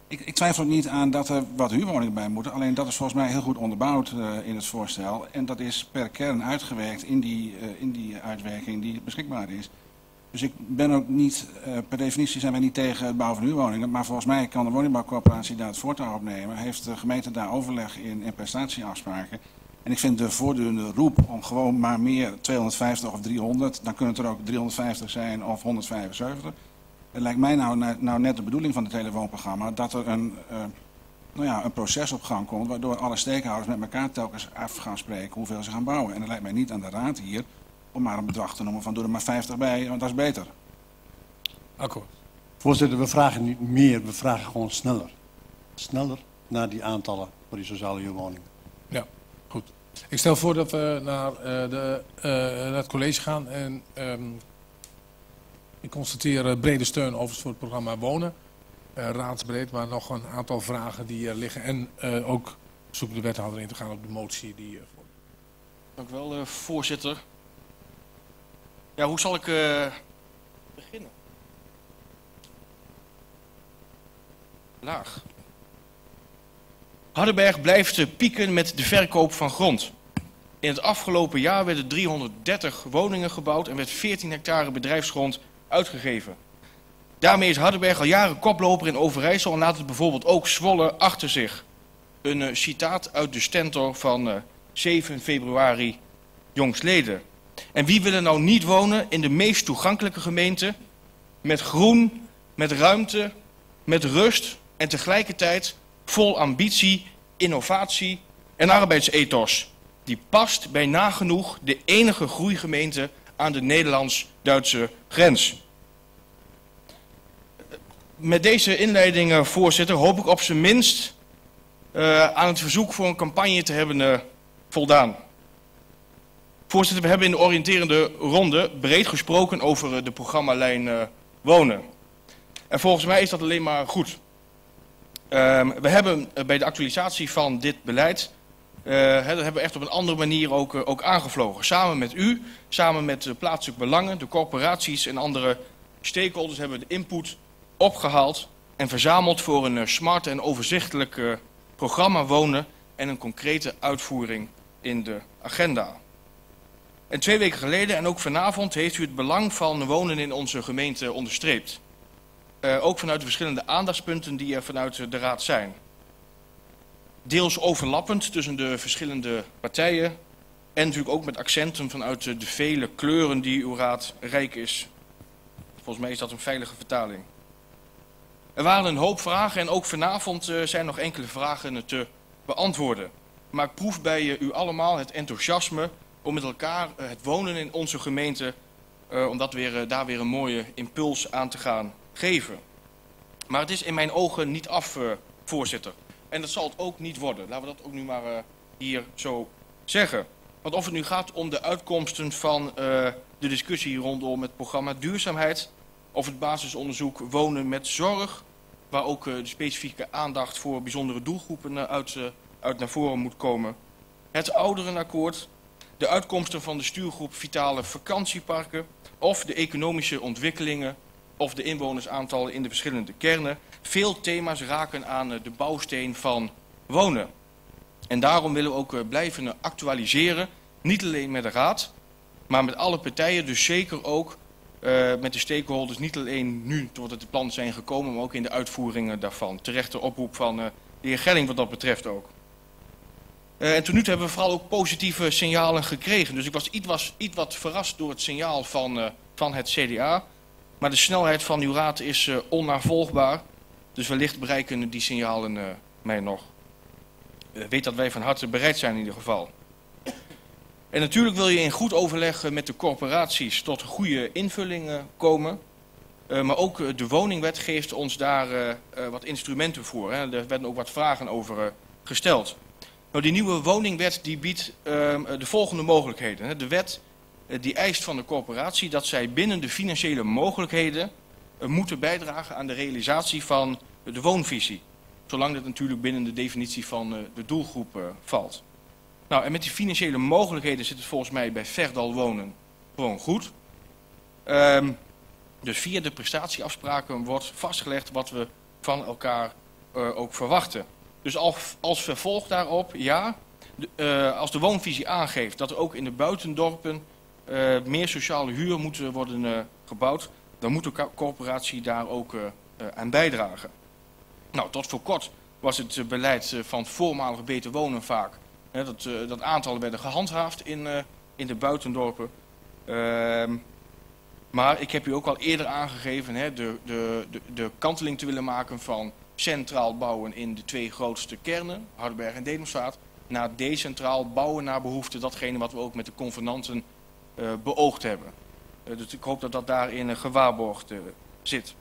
Ik, ik twijfel ook niet aan dat er wat huurwoningen bij moeten. Alleen dat is volgens mij heel goed onderbouwd uh, in het voorstel. En dat is per kern uitgewerkt in die, uh, in die uitwerking die beschikbaar is. Dus ik ben ook niet, uh, per definitie zijn wij niet tegen het bouwen van huurwoningen. Maar volgens mij kan de woningbouwcorporatie daar het voortouw op nemen. Heeft de gemeente daar overleg in en prestatieafspraken. En ik vind de voortdurende roep om gewoon maar meer tweehonderdvijftig of driehonderd. Dan kunnen het er ook driehonderdvijftig zijn of honderdvijfenzeventig. Het lijkt mij nou, nou net de bedoeling van het hele woonprogramma dat er een, uh, nou ja, een proces op gang komt waardoor alle stakeholders met elkaar telkens af gaan spreken hoeveel ze gaan bouwen. En dat lijkt mij niet aan de raad hier om maar een bedrag te noemen van doe er maar vijftig bij, want dat is beter. Akkoord. Voorzitter, we vragen niet meer, we vragen gewoon sneller. Sneller naar die aantallen voor die sociale huurwoningen. Ja, goed. Ik stel voor dat we naar, uh, de, uh, naar het college gaan en um, ik constateer uh, brede steun overigens voor het programma Wonen. Uh, raadsbreed, maar nog een aantal vragen die er liggen. En uh, ook zoek de wethouder in te gaan op de motie die uh, voor. Dank u wel, uh, voorzitter. Ja, hoe zal ik uh, beginnen? Laag. Hardenberg blijft pieken met de verkoop van grond. In het afgelopen jaar werden driehonderddertig woningen gebouwd en werd veertien hectare bedrijfsgrond uitgegeven. Daarmee is Hardenberg al jaren koploper in Overijssel en laat het bijvoorbeeld ook Zwolle achter zich. Een uh, citaat uit de stentor van uh, zeven februari jongstleden. En wie wil er nou niet wonen in de meest toegankelijke gemeente, met groen, met ruimte, met rust en tegelijkertijd vol ambitie, innovatie en arbeidsethos. Die past bij nagenoeg de enige groeigemeente aan de Nederlands-Duitse grens. Met deze inleiding, voorzitter, hoop ik op zijn minst uh, aan het verzoek voor een campagne te hebben uh, voldaan. Voorzitter, we hebben in de oriënterende ronde breed gesproken over uh, de programmalijn uh, Wonen. En volgens mij is dat alleen maar goed. Uh, we hebben uh, bij de actualisatie van dit beleid, uh, hè, dat hebben we echt op een andere manier ook, uh, ook aangevlogen. Samen met u, samen met de plaatselijke belangen, de corporaties en andere stakeholders hebben we de input opgehaald en verzameld voor een uh, smart en overzichtelijk uh, programma Wonen en een concrete uitvoering in de agenda. En twee weken geleden en ook vanavond heeft u het belang van wonen in onze gemeente onderstreept. Uh, ook vanuit de verschillende aandachtspunten die er vanuit de raad zijn. Deels overlappend tussen de verschillende partijen en natuurlijk ook met accenten vanuit de vele kleuren die uw raad rijk is. Volgens mij is dat een veilige vertaling. Er waren een hoop vragen en ook vanavond uh, zijn nog enkele vragen te beantwoorden. Maar ik proef bij uh, u allemaal het enthousiasme om met elkaar uh, het wonen in onze gemeente, uh, om dat weer, uh, daar weer een mooie impuls aan te gaan geven. Maar het is in mijn ogen niet af, uh, voorzitter. En dat zal het ook niet worden. Laten we dat ook nu maar uh, hier zo zeggen. Want of het nu gaat om de uitkomsten van uh, de discussie rondom het programma Duurzaamheid, of het basisonderzoek Wonen met Zorg, waar ook uh, de specifieke aandacht voor bijzondere doelgroepen uh, uit, uh, uit naar voren moet komen. Het ouderenakkoord, de uitkomsten van de stuurgroep Vitale Vakantieparken, of de economische ontwikkelingen, of de inwonersaantallen in de verschillende kernen. Veel thema's raken aan uh, de bouwsteen van wonen. En daarom willen we ook uh, blijven uh, actualiseren, niet alleen met de raad, maar met alle partijen, dus zeker ook Uh, met de stakeholders, niet alleen nu tot het plan zijn gekomen, maar ook in de uitvoeringen daarvan. Terechte oproep van uh, de heer Gelling wat dat betreft ook. Uh, en tot nu toe hebben we vooral ook positieve signalen gekregen. Dus ik was iets, was, iets wat verrast door het signaal van, uh, van het C D A. Maar de snelheid van uw raad is uh, onnavolgbaar. Dus wellicht bereiken die signalen uh, mij nog. Uh, weet dat wij van harte bereid zijn in ieder geval. En natuurlijk wil je in goed overleg met de corporaties tot goede invulling komen. Uh, maar ook uh, de woningwet geeft ons daar uh, uh, wat instrumenten voor. Hè. Er werden ook wat vragen over uh, gesteld. Nou, die nieuwe woningwet die biedt uh, de volgende mogelijkheden. Hè. De wet uh, die eist van de corporatie dat zij binnen de financiële mogelijkheden uh, moeten bijdragen aan de realisatie van uh, de woonvisie. Zolang dat natuurlijk binnen de definitie van uh, de doelgroep uh, valt. Nou, en met die financiële mogelijkheden zit het volgens mij bij Verdal Wonen gewoon goed. Um, dus via de prestatieafspraken wordt vastgelegd wat we van elkaar uh, ook verwachten. Dus als, als vervolg daarop, ja, de, uh, als de woonvisie aangeeft dat er ook in de buitendorpen uh, meer sociale huur moet worden uh, gebouwd, dan moet de corporatie daar ook uh, uh, aan bijdragen. Nou, tot voor kort was het uh, beleid uh, van voormalige Beter Wonen vaak. Hè, dat, uh, dat aantallen werden gehandhaafd in, uh, in de buitendorpen. Uh, maar ik heb u ook al eerder aangegeven hè, de, de, de, de kanteling te willen maken van centraal bouwen in de twee grootste kernen, Hardenberg en Dedemsvaart, naar decentraal bouwen naar behoefte, datgene wat we ook met de convenanten uh, beoogd hebben. Uh, dus ik hoop dat dat daarin uh, gewaarborgd uh, zit.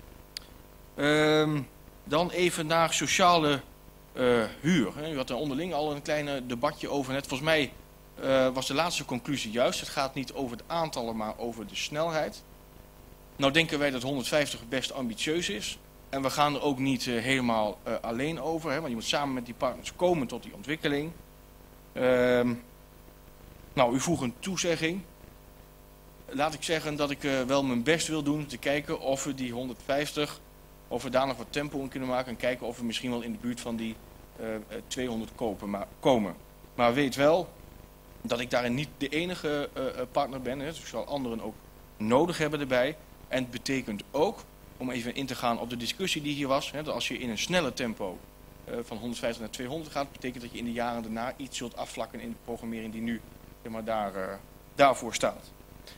Uh, dan even naar sociale uh, huur. U had er onderling al een klein debatje over. Net volgens mij uh, was de laatste conclusie juist. Het gaat niet over het aantallen, maar over de snelheid. Nou denken wij dat honderdvijftig best ambitieus is. En we gaan er ook niet uh, helemaal uh, alleen over. Hè, want je moet samen met die partners komen tot die ontwikkeling. Uh, nou, u vroeg een toezegging. Laat ik zeggen dat ik uh, wel mijn best wil doen om te kijken of we die honderdvijftig, of we daar nog wat tempo in kunnen maken. En kijken of we misschien wel in de buurt van die uh, tweehonderd kopen, maar, komen. Maar weet wel dat ik daarin niet de enige uh, partner ben. Hè, dus ik zal anderen ook nodig hebben erbij. En het betekent ook, om even in te gaan op de discussie die hier was, hè, dat als je in een snelle tempo uh, van honderdvijftig naar tweehonderd gaat, betekent dat je in de jaren daarna iets zult afvlakken in de programmering die nu zeg maar, daar, uh, daarvoor staat.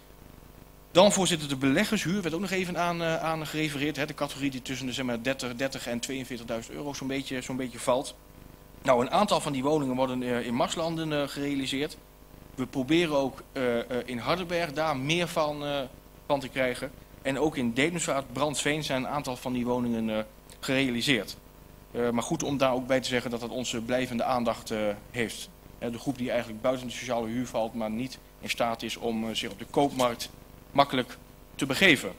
Dan, voorzitter, de beleggershuur werd ook nog even aan, uh, aan gerefereerd. Hè, de categorie die tussen de zeg maar, dertig, dertig en tweeënveertigduizend euro zo'n beetje, zo'n beetje valt. Nou, een aantal van die woningen worden uh, in Marslanden uh, gerealiseerd. We proberen ook uh, uh, in Hardenberg daar meer van, uh, van te krijgen. En ook in Dedemsvaart, Brandsveen zijn een aantal van die woningen uh, gerealiseerd. Uh, maar goed om daar ook bij te zeggen dat dat onze blijvende aandacht uh, heeft. Uh, de groep die eigenlijk buiten de sociale huur valt, maar niet in staat is om uh, zich op de koopmarkt makkelijk te begeven.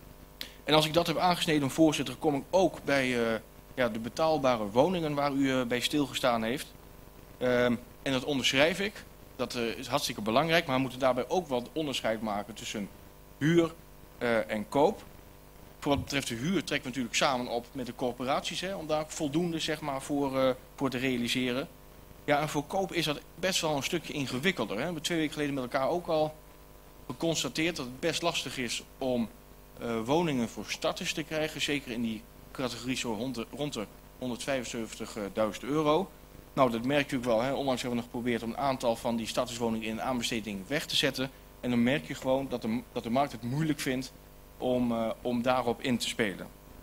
En als ik dat heb aangesneden, voorzitter, kom ik ook bij uh, ja, de betaalbare woningen waar u uh, bij stilgestaan heeft. Uh, en dat onderschrijf ik. Dat uh, is hartstikke belangrijk, maar we moeten daarbij ook wel het onderscheid maken tussen huur uh, en koop. Voor wat betreft de huur trekken we natuurlijk samen op met de corporaties, hè, om daar voldoende zeg maar, voor, uh, voor te realiseren. Ja, en voor koop is dat best wel een stukje ingewikkelder. Hè. We hebben twee weken geleden met elkaar ook al geconstateerd dat het best lastig is om uh, woningen voor starters te krijgen. Zeker in die categorie zo rond de, rond de honderdvijfenzeventigduizend euro. Nou, dat merkt u wel. Hè. Onlangs hebben we nog geprobeerd om een aantal van die starterswoningen in aanbesteding weg te zetten. En dan merk je gewoon dat de, dat de markt het moeilijk vindt om, uh, om daarop in te spelen.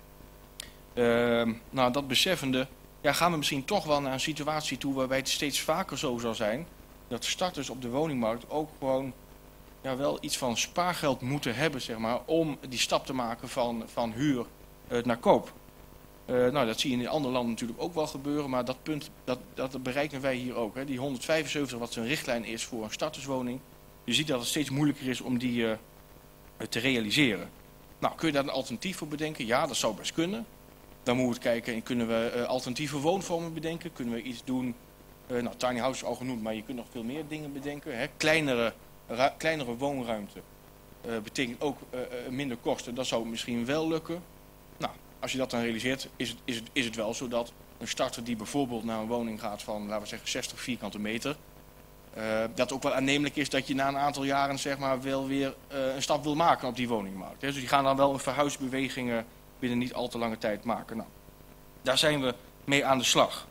Uh, nou, dat beseffende, ja, gaan we misschien toch wel naar een situatie toe waarbij het steeds vaker zo zal zijn dat starters op de woningmarkt ook gewoon ja, wel iets van spaargeld moeten hebben, zeg maar, om die stap te maken van, van huur uh, naar koop. Uh, nou, dat zie je in andere landen natuurlijk ook wel gebeuren, maar dat punt dat, dat bereiken wij hier ook. Hè. Die honderdvijfenzeventig, wat zijn richtlijn is voor een starterswoning, je ziet dat het steeds moeilijker is om die uh, te realiseren. Nou, kun je daar een alternatief voor bedenken? Ja, dat zou best kunnen. Dan moeten we kijken, kunnen we uh, alternatieve woonvormen bedenken? Kunnen we iets doen? Uh, nou, tiny house is al genoemd, maar je kunt nog veel meer dingen bedenken. Hè. Kleinere, kleinere woonruimte uh, betekent ook uh, minder kosten. Dat zou misschien wel lukken. Nou, als je dat dan realiseert, is het, is het, is het wel zo dat een starter die bijvoorbeeld naar een woning gaat van, laten we zeggen, zestig vierkante meter, Uh, dat ook wel aannemelijk is dat je na een aantal jaren zeg maar, wel weer uh, een stap wil maken op die woningmarkt. Hè. Dus die gaan dan wel een verhuisbeweging uh, binnen niet al te lange tijd maken. Nou, daar zijn we mee aan de slag.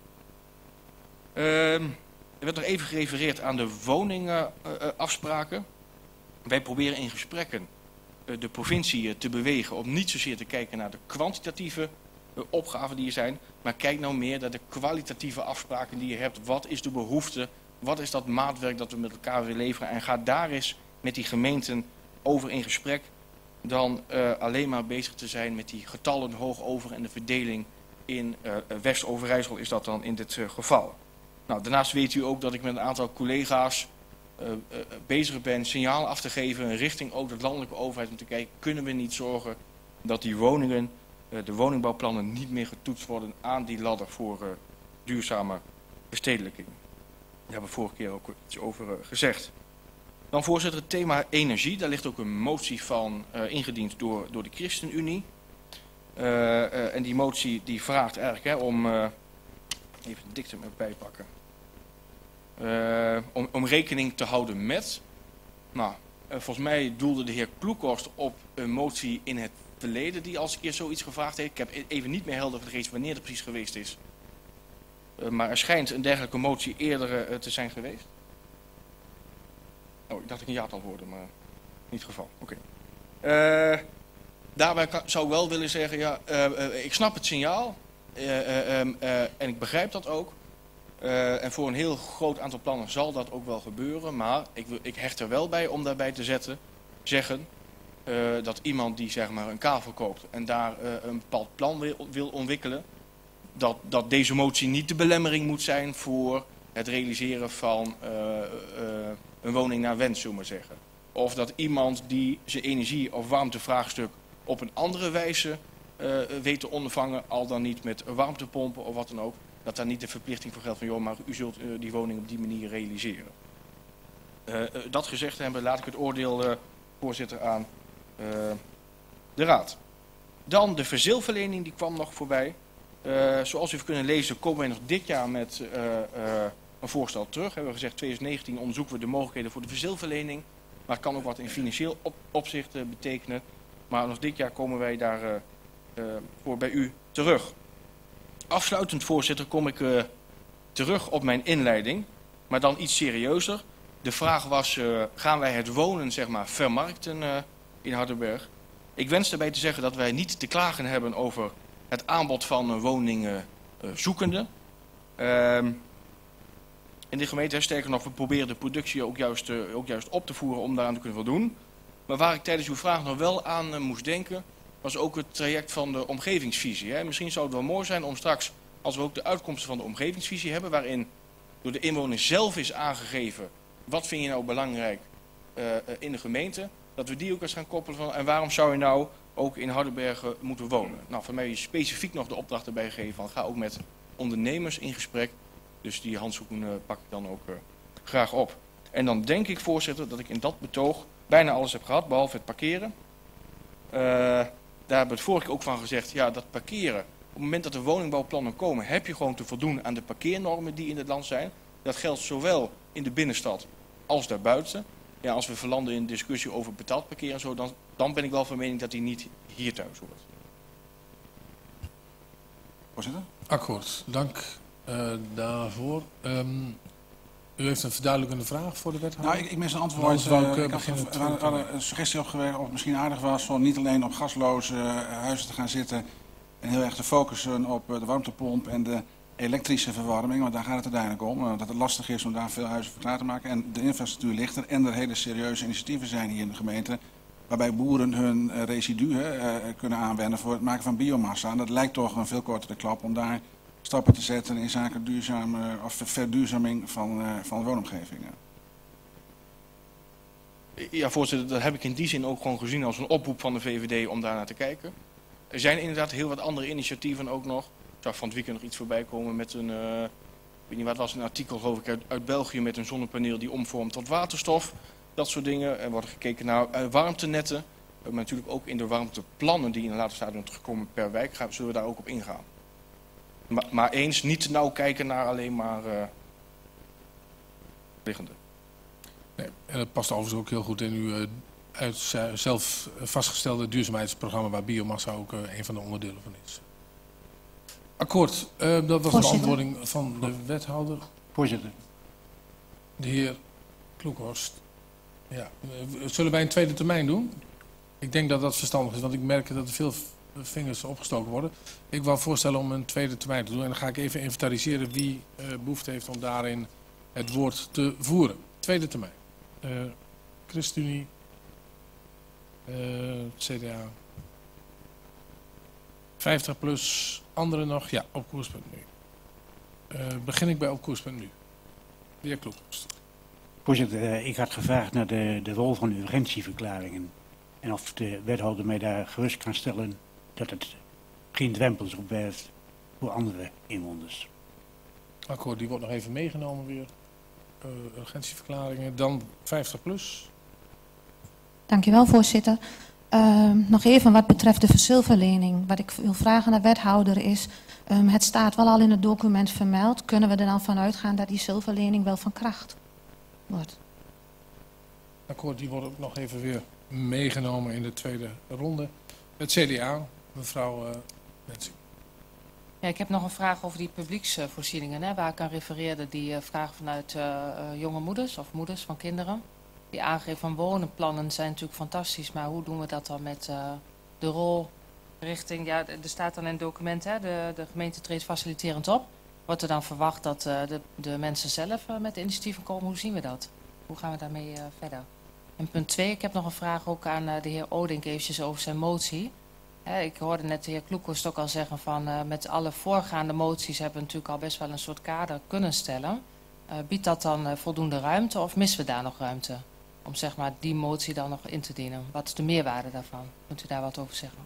Uh, er werd nog even gerefereerd aan de woningafspraken. Uh, uh, Wij proberen in gesprekken uh, de provincie uh, te bewegen om niet zozeer te kijken naar de kwantitatieve uh, opgaven die er zijn, maar kijk nou meer naar de kwalitatieve afspraken die je hebt. Wat is de behoefte? Wat is dat maatwerk dat we met elkaar willen leveren? En ga daar eens met die gemeenten over in gesprek. Dan uh, alleen maar bezig te zijn met die getallen hoog over en de verdeling in uh, West-Overijssel is dat dan in dit uh, geval. Nou, daarnaast weet u ook dat ik met een aantal collega's uh, uh, bezig ben signalen af te geven richting ook de landelijke overheid om te kijken, kunnen we niet zorgen dat die woningen, uh, de woningbouwplannen niet meer getoetst worden aan die ladder voor uh, duurzame verstedelijking. Daar hebben we vorige keer ook iets over uh, gezegd. Dan voorzitter, het thema energie. Daar ligt ook een motie van uh, ingediend door, door de ChristenUnie. Uh, uh, en die motie die vraagt eigenlijk hè, om, uh, even de dikte erbij pakken, uh, om, om rekening te houden met, nou, uh, volgens mij doelde de heer Kloekhorst op een motie in het verleden die als een keer zoiets gevraagd heeft. Ik heb even niet meer helder geweest wanneer het precies geweest is. Uh, maar er schijnt een dergelijke motie eerder uh, te zijn geweest. Oh, ik dacht ik een jaartal hoorde, maar niet het geval. Oké. Okay. Uh, daarbij kan, zou ik wel willen zeggen, ja, uh, uh, ik snap het signaal uh, uh, um, uh, en ik begrijp dat ook. Uh, en voor een heel groot aantal plannen zal dat ook wel gebeuren, maar ik, ik hecht er wel bij om daarbij te zetten, zeggen uh, dat iemand die zeg maar een kavel koopt en daar uh, een bepaald plan wil, wil ontwikkelen, dat, dat deze motie niet de belemmering moet zijn voor het realiseren van uh, uh, een woning naar wens, zullen we maar zeggen. Of dat iemand die zijn energie- of warmtevraagstuk op een andere wijze uh, weet te ondervangen, al dan niet met warmtepompen of wat dan ook, dat daar niet de verplichting voor geldt van, joh, maar u zult uh, die woning op die manier realiseren. Uh, uh, dat gezegd hebben, laat ik het oordeel, uh, voorzitter, aan uh, de raad. Dan de verzilverlening, die kwam nog voorbij. Uh, zoals u heeft kunnen lezen, komen wij nog dit jaar met uh, uh, een voorstel terug. We hebben gezegd, twintig negentien onderzoeken we de mogelijkheden voor de verzilverlening. Maar het kan ook wat in financieel op, opzicht uh, betekenen. Maar nog dit jaar komen wij daar uh, uh, voor bij u terug. Afsluitend, voorzitter, kom ik uh, terug op mijn inleiding. Maar dan iets serieuzer. De vraag was, uh, gaan wij het wonen zeg maar, vermarkten uh, in Hardenberg? Ik wens daarbij te zeggen dat wij niet te klagen hebben over het aanbod van uh, woningen uh, zoekende. Uh, in de gemeente, sterker nog, we proberen de productie ook juist, uh, ook juist op te voeren om daaraan te kunnen voldoen. Maar waar ik tijdens uw vraag nog wel aan uh, moest denken, was ook het traject van de omgevingsvisie. Hè. Misschien zou het wel mooi zijn om straks, als we ook de uitkomsten van de omgevingsvisie hebben, waarin door de inwoner zelf is aangegeven, wat vind je nou belangrijk uh, in de gemeente, dat we die ook eens gaan koppelen van, en waarom zou je nou ook in Hardenbergen moeten wonen. Nou, voor mij is specifiek nog de opdracht erbij gegeven van, ga ook met ondernemers in gesprek. Dus die handzoeken uh, pak ik dan ook uh, graag op. En dan denk ik, voorzitter, dat ik in dat betoog bijna alles heb gehad, behalve het parkeren. Uh, daar hebben we het vorige keer ook van gezegd, ja, dat parkeren, op het moment dat de woningbouwplannen komen, heb je gewoon te voldoen aan de parkeernormen die in het land zijn. Dat geldt zowel in de binnenstad als daarbuiten. Ja, als we verlanden in een discussie over betaald parkeren en zo, dan, dan ben ik wel van mening dat die niet hier thuis hoort. Voorzitter? Akkoord, dank uh, daarvoor. Um, u heeft een verduidelijkende vraag voor de wethouder? Nou, ik, ik mis een antwoord. Nou, uh, ik, ik had er hadden een suggestie opgewerkt of het misschien aardig was om niet alleen op gasloze uh, huizen te gaan zitten en heel erg te focussen op uh, de warmtepomp en de elektrische verwarming, want daar gaat het uiteindelijk om. Uh, dat het lastig is om daar veel huizen voor klaar te maken. En de infrastructuur ligt er en er hele serieuze initiatieven zijn hier in de gemeente, waarbij boeren hun uh, residuen uh, kunnen aanwenden voor het maken van biomassa. En dat lijkt toch een veel kortere klap om daar stappen te zetten in zaken duurzame, of verduurzaming van, uh, van de woonomgevingen. Ja, voorzitter, dat heb ik in die zin ook gewoon gezien als een oproep van de V V D om daar naar te kijken. Er zijn inderdaad heel wat andere initiatieven ook nog. Ik zag van het weekend nog iets voorbij komen met een, uh, ik weet niet wat was, een artikel geloof ik uit, uit België met een zonnepaneel die omvormt tot waterstof. Dat soort dingen. Er wordt gekeken naar uh, warmtenetten. Uh, maar natuurlijk ook in de warmteplannen die in een later stadium terugkomen per wijk, gaan, zullen we daar ook op ingaan. Maar, maar eens niet te nauw kijken naar alleen maar uh, liggende. Nee, en dat past overigens ook heel goed in uw uh, uit, uh, zelf vastgestelde duurzaamheidsprogramma, waar biomassa ook uh, een van de onderdelen van is. Akkoord, uh, dat was de beantwoording van de wethouder. Voorzitter. De heer Kloekhorst. Ja. Uh, zullen wij een tweede termijn doen? Ik denk dat dat verstandig is, want ik merk dat er veel vingers opgestoken worden. Ik wou voorstellen om een tweede termijn te doen. En dan ga ik even inventariseren wie uh, behoefte heeft om daarin het woord te voeren. Tweede termijn. Uh, ChristenUnie, uh, C D A, vijftig plus, anderen nog? Ja, op koers.nu. Uh, begin ik bij op koers.nu. De heer Kloekhorst. Voorzitter, uh, ik had gevraagd naar de, de rol van urgentieverklaringen. En of de wethouder mij daar gerust kan stellen dat het geen drempels opwerpt voor andere inwoners. Akkoord, die wordt nog even meegenomen weer. Uh, urgentieverklaringen, dan vijftig plus. Dankjewel, voorzitter. Uh, nog even wat betreft de verzilverlening. Wat ik wil vragen aan de wethouder is, um, het staat wel al in het document vermeld. Kunnen we er dan van uitgaan dat die zilverlening wel van kracht wordt? Akkoord, die wordt ook nog even weer meegenomen in de tweede ronde. Het C D A, mevrouw uh, Wensing. Ja, ik heb nog een vraag over die publieksvoorzieningen, hè, waar ik aan refereerde. Die uh, vragen vanuit uh, uh, jonge moeders of moeders van kinderen. Die aangeven van wonenplannen zijn natuurlijk fantastisch, maar hoe doen we dat dan met uh, de rol richting... Ja, er staat dan in het document, hè, de, de gemeente treedt faciliterend op. Wordt er dan verwacht dat uh, de, de mensen zelf uh, met initiatieven komen? Hoe zien we dat? Hoe gaan we daarmee uh, verder? En punt twee, ik heb nog een vraag ook aan uh, de heer Odink eventjes over zijn motie. Hè, ik hoorde net de heer Kloekhorst ook al zeggen van uh, met alle voorgaande moties hebben we natuurlijk al best wel een soort kader kunnen stellen. Uh, biedt dat dan uh, voldoende ruimte of missen we daar nog ruimte? Om zeg maar die motie dan nog in te dienen. Wat is de meerwaarde daarvan? Kunt u daar wat over zeggen?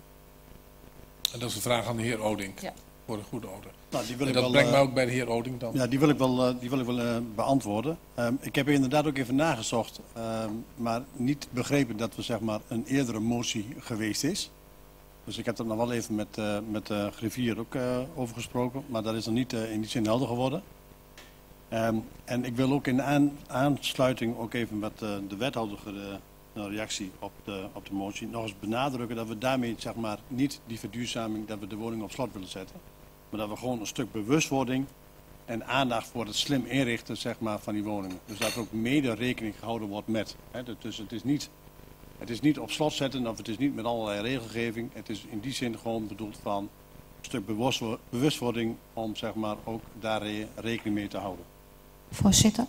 En dat is een vraag aan de heer Odink. Ja. Voor de goede orde. Nou, die wil en ik dat wel, brengt uh, mij ook bij de heer Odink dan. Ja, die wil ik wel, uh, die wil ik wel uh, beantwoorden. Um, ik heb inderdaad ook even nagezocht, um, maar niet begrepen dat we zeg maar een eerdere motie geweest is. Dus ik heb er nog wel even met, uh, met de griffier ook uh, over gesproken, maar dat is er niet uh, in die zin helder geworden. Um, en ik wil ook in aan, aansluiting ook even met uh, de wethouder uh, een reactie op de, op de motie nog eens benadrukken dat we daarmee zeg maar niet die verduurzaming, dat we de woning op slot willen zetten. Maar dat we gewoon een stuk bewustwording en aandacht voor het slim inrichten zeg maar, van die woningen. Dus dat er ook mede rekening gehouden wordt met. Hè. Dus het is, niet, het is niet op slot zetten of het is niet met allerlei regelgeving. Het is in die zin gewoon bedoeld van een stuk bewustwording om zeg maar, ook daar rekening mee te houden. Voorzitter?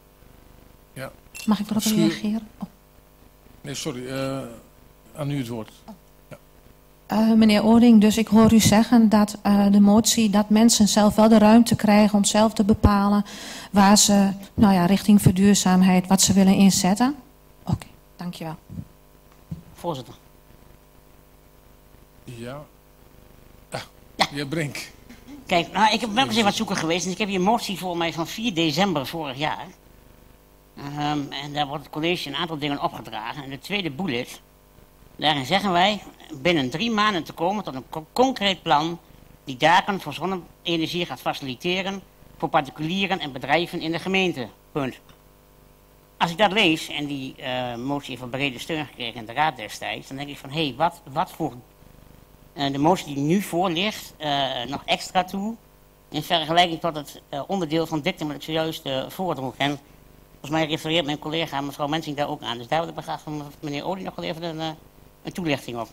Ja. Mag ik erop Schuur... reageren? Oh. Nee, sorry. Uh, aan u het woord. Oh. Uh, meneer Oording, dus ik hoor u zeggen dat uh, de motie, dat mensen zelf wel de ruimte krijgen om zelf te bepalen waar ze, nou ja, richting verduurzaamheid, wat ze willen inzetten. Oké, okay, dankjewel. Voorzitter. Ja. Ah, ja. Heer Brink. Kijk, nou, ik ben wel eens even wat zoeken geweest en ik heb hier een motie voor mij van vier december vorig jaar. Um, en daar wordt het college een aantal dingen opgedragen. En de tweede bullet, daarin zeggen wij binnen drie maanden te komen tot een co concreet plan die daken voor zonne-energie gaat faciliteren voor particulieren en bedrijven in de gemeente. Punt. Als ik dat lees en die uh, motie heeft een brede steun gekregen in de raad destijds, dan denk ik van hé, hey, wat, wat voor uh, de motie die nu voor ligt uh, nog extra toe in vergelijking tot het uh, onderdeel van dictum wat ik zojuist uh, voordroeg. En volgens mij refereert mijn collega mevrouw Wensing daar ook aan. Dus daar wil ik graag van meneer Odink nog wel even een, uh, een toelichting op.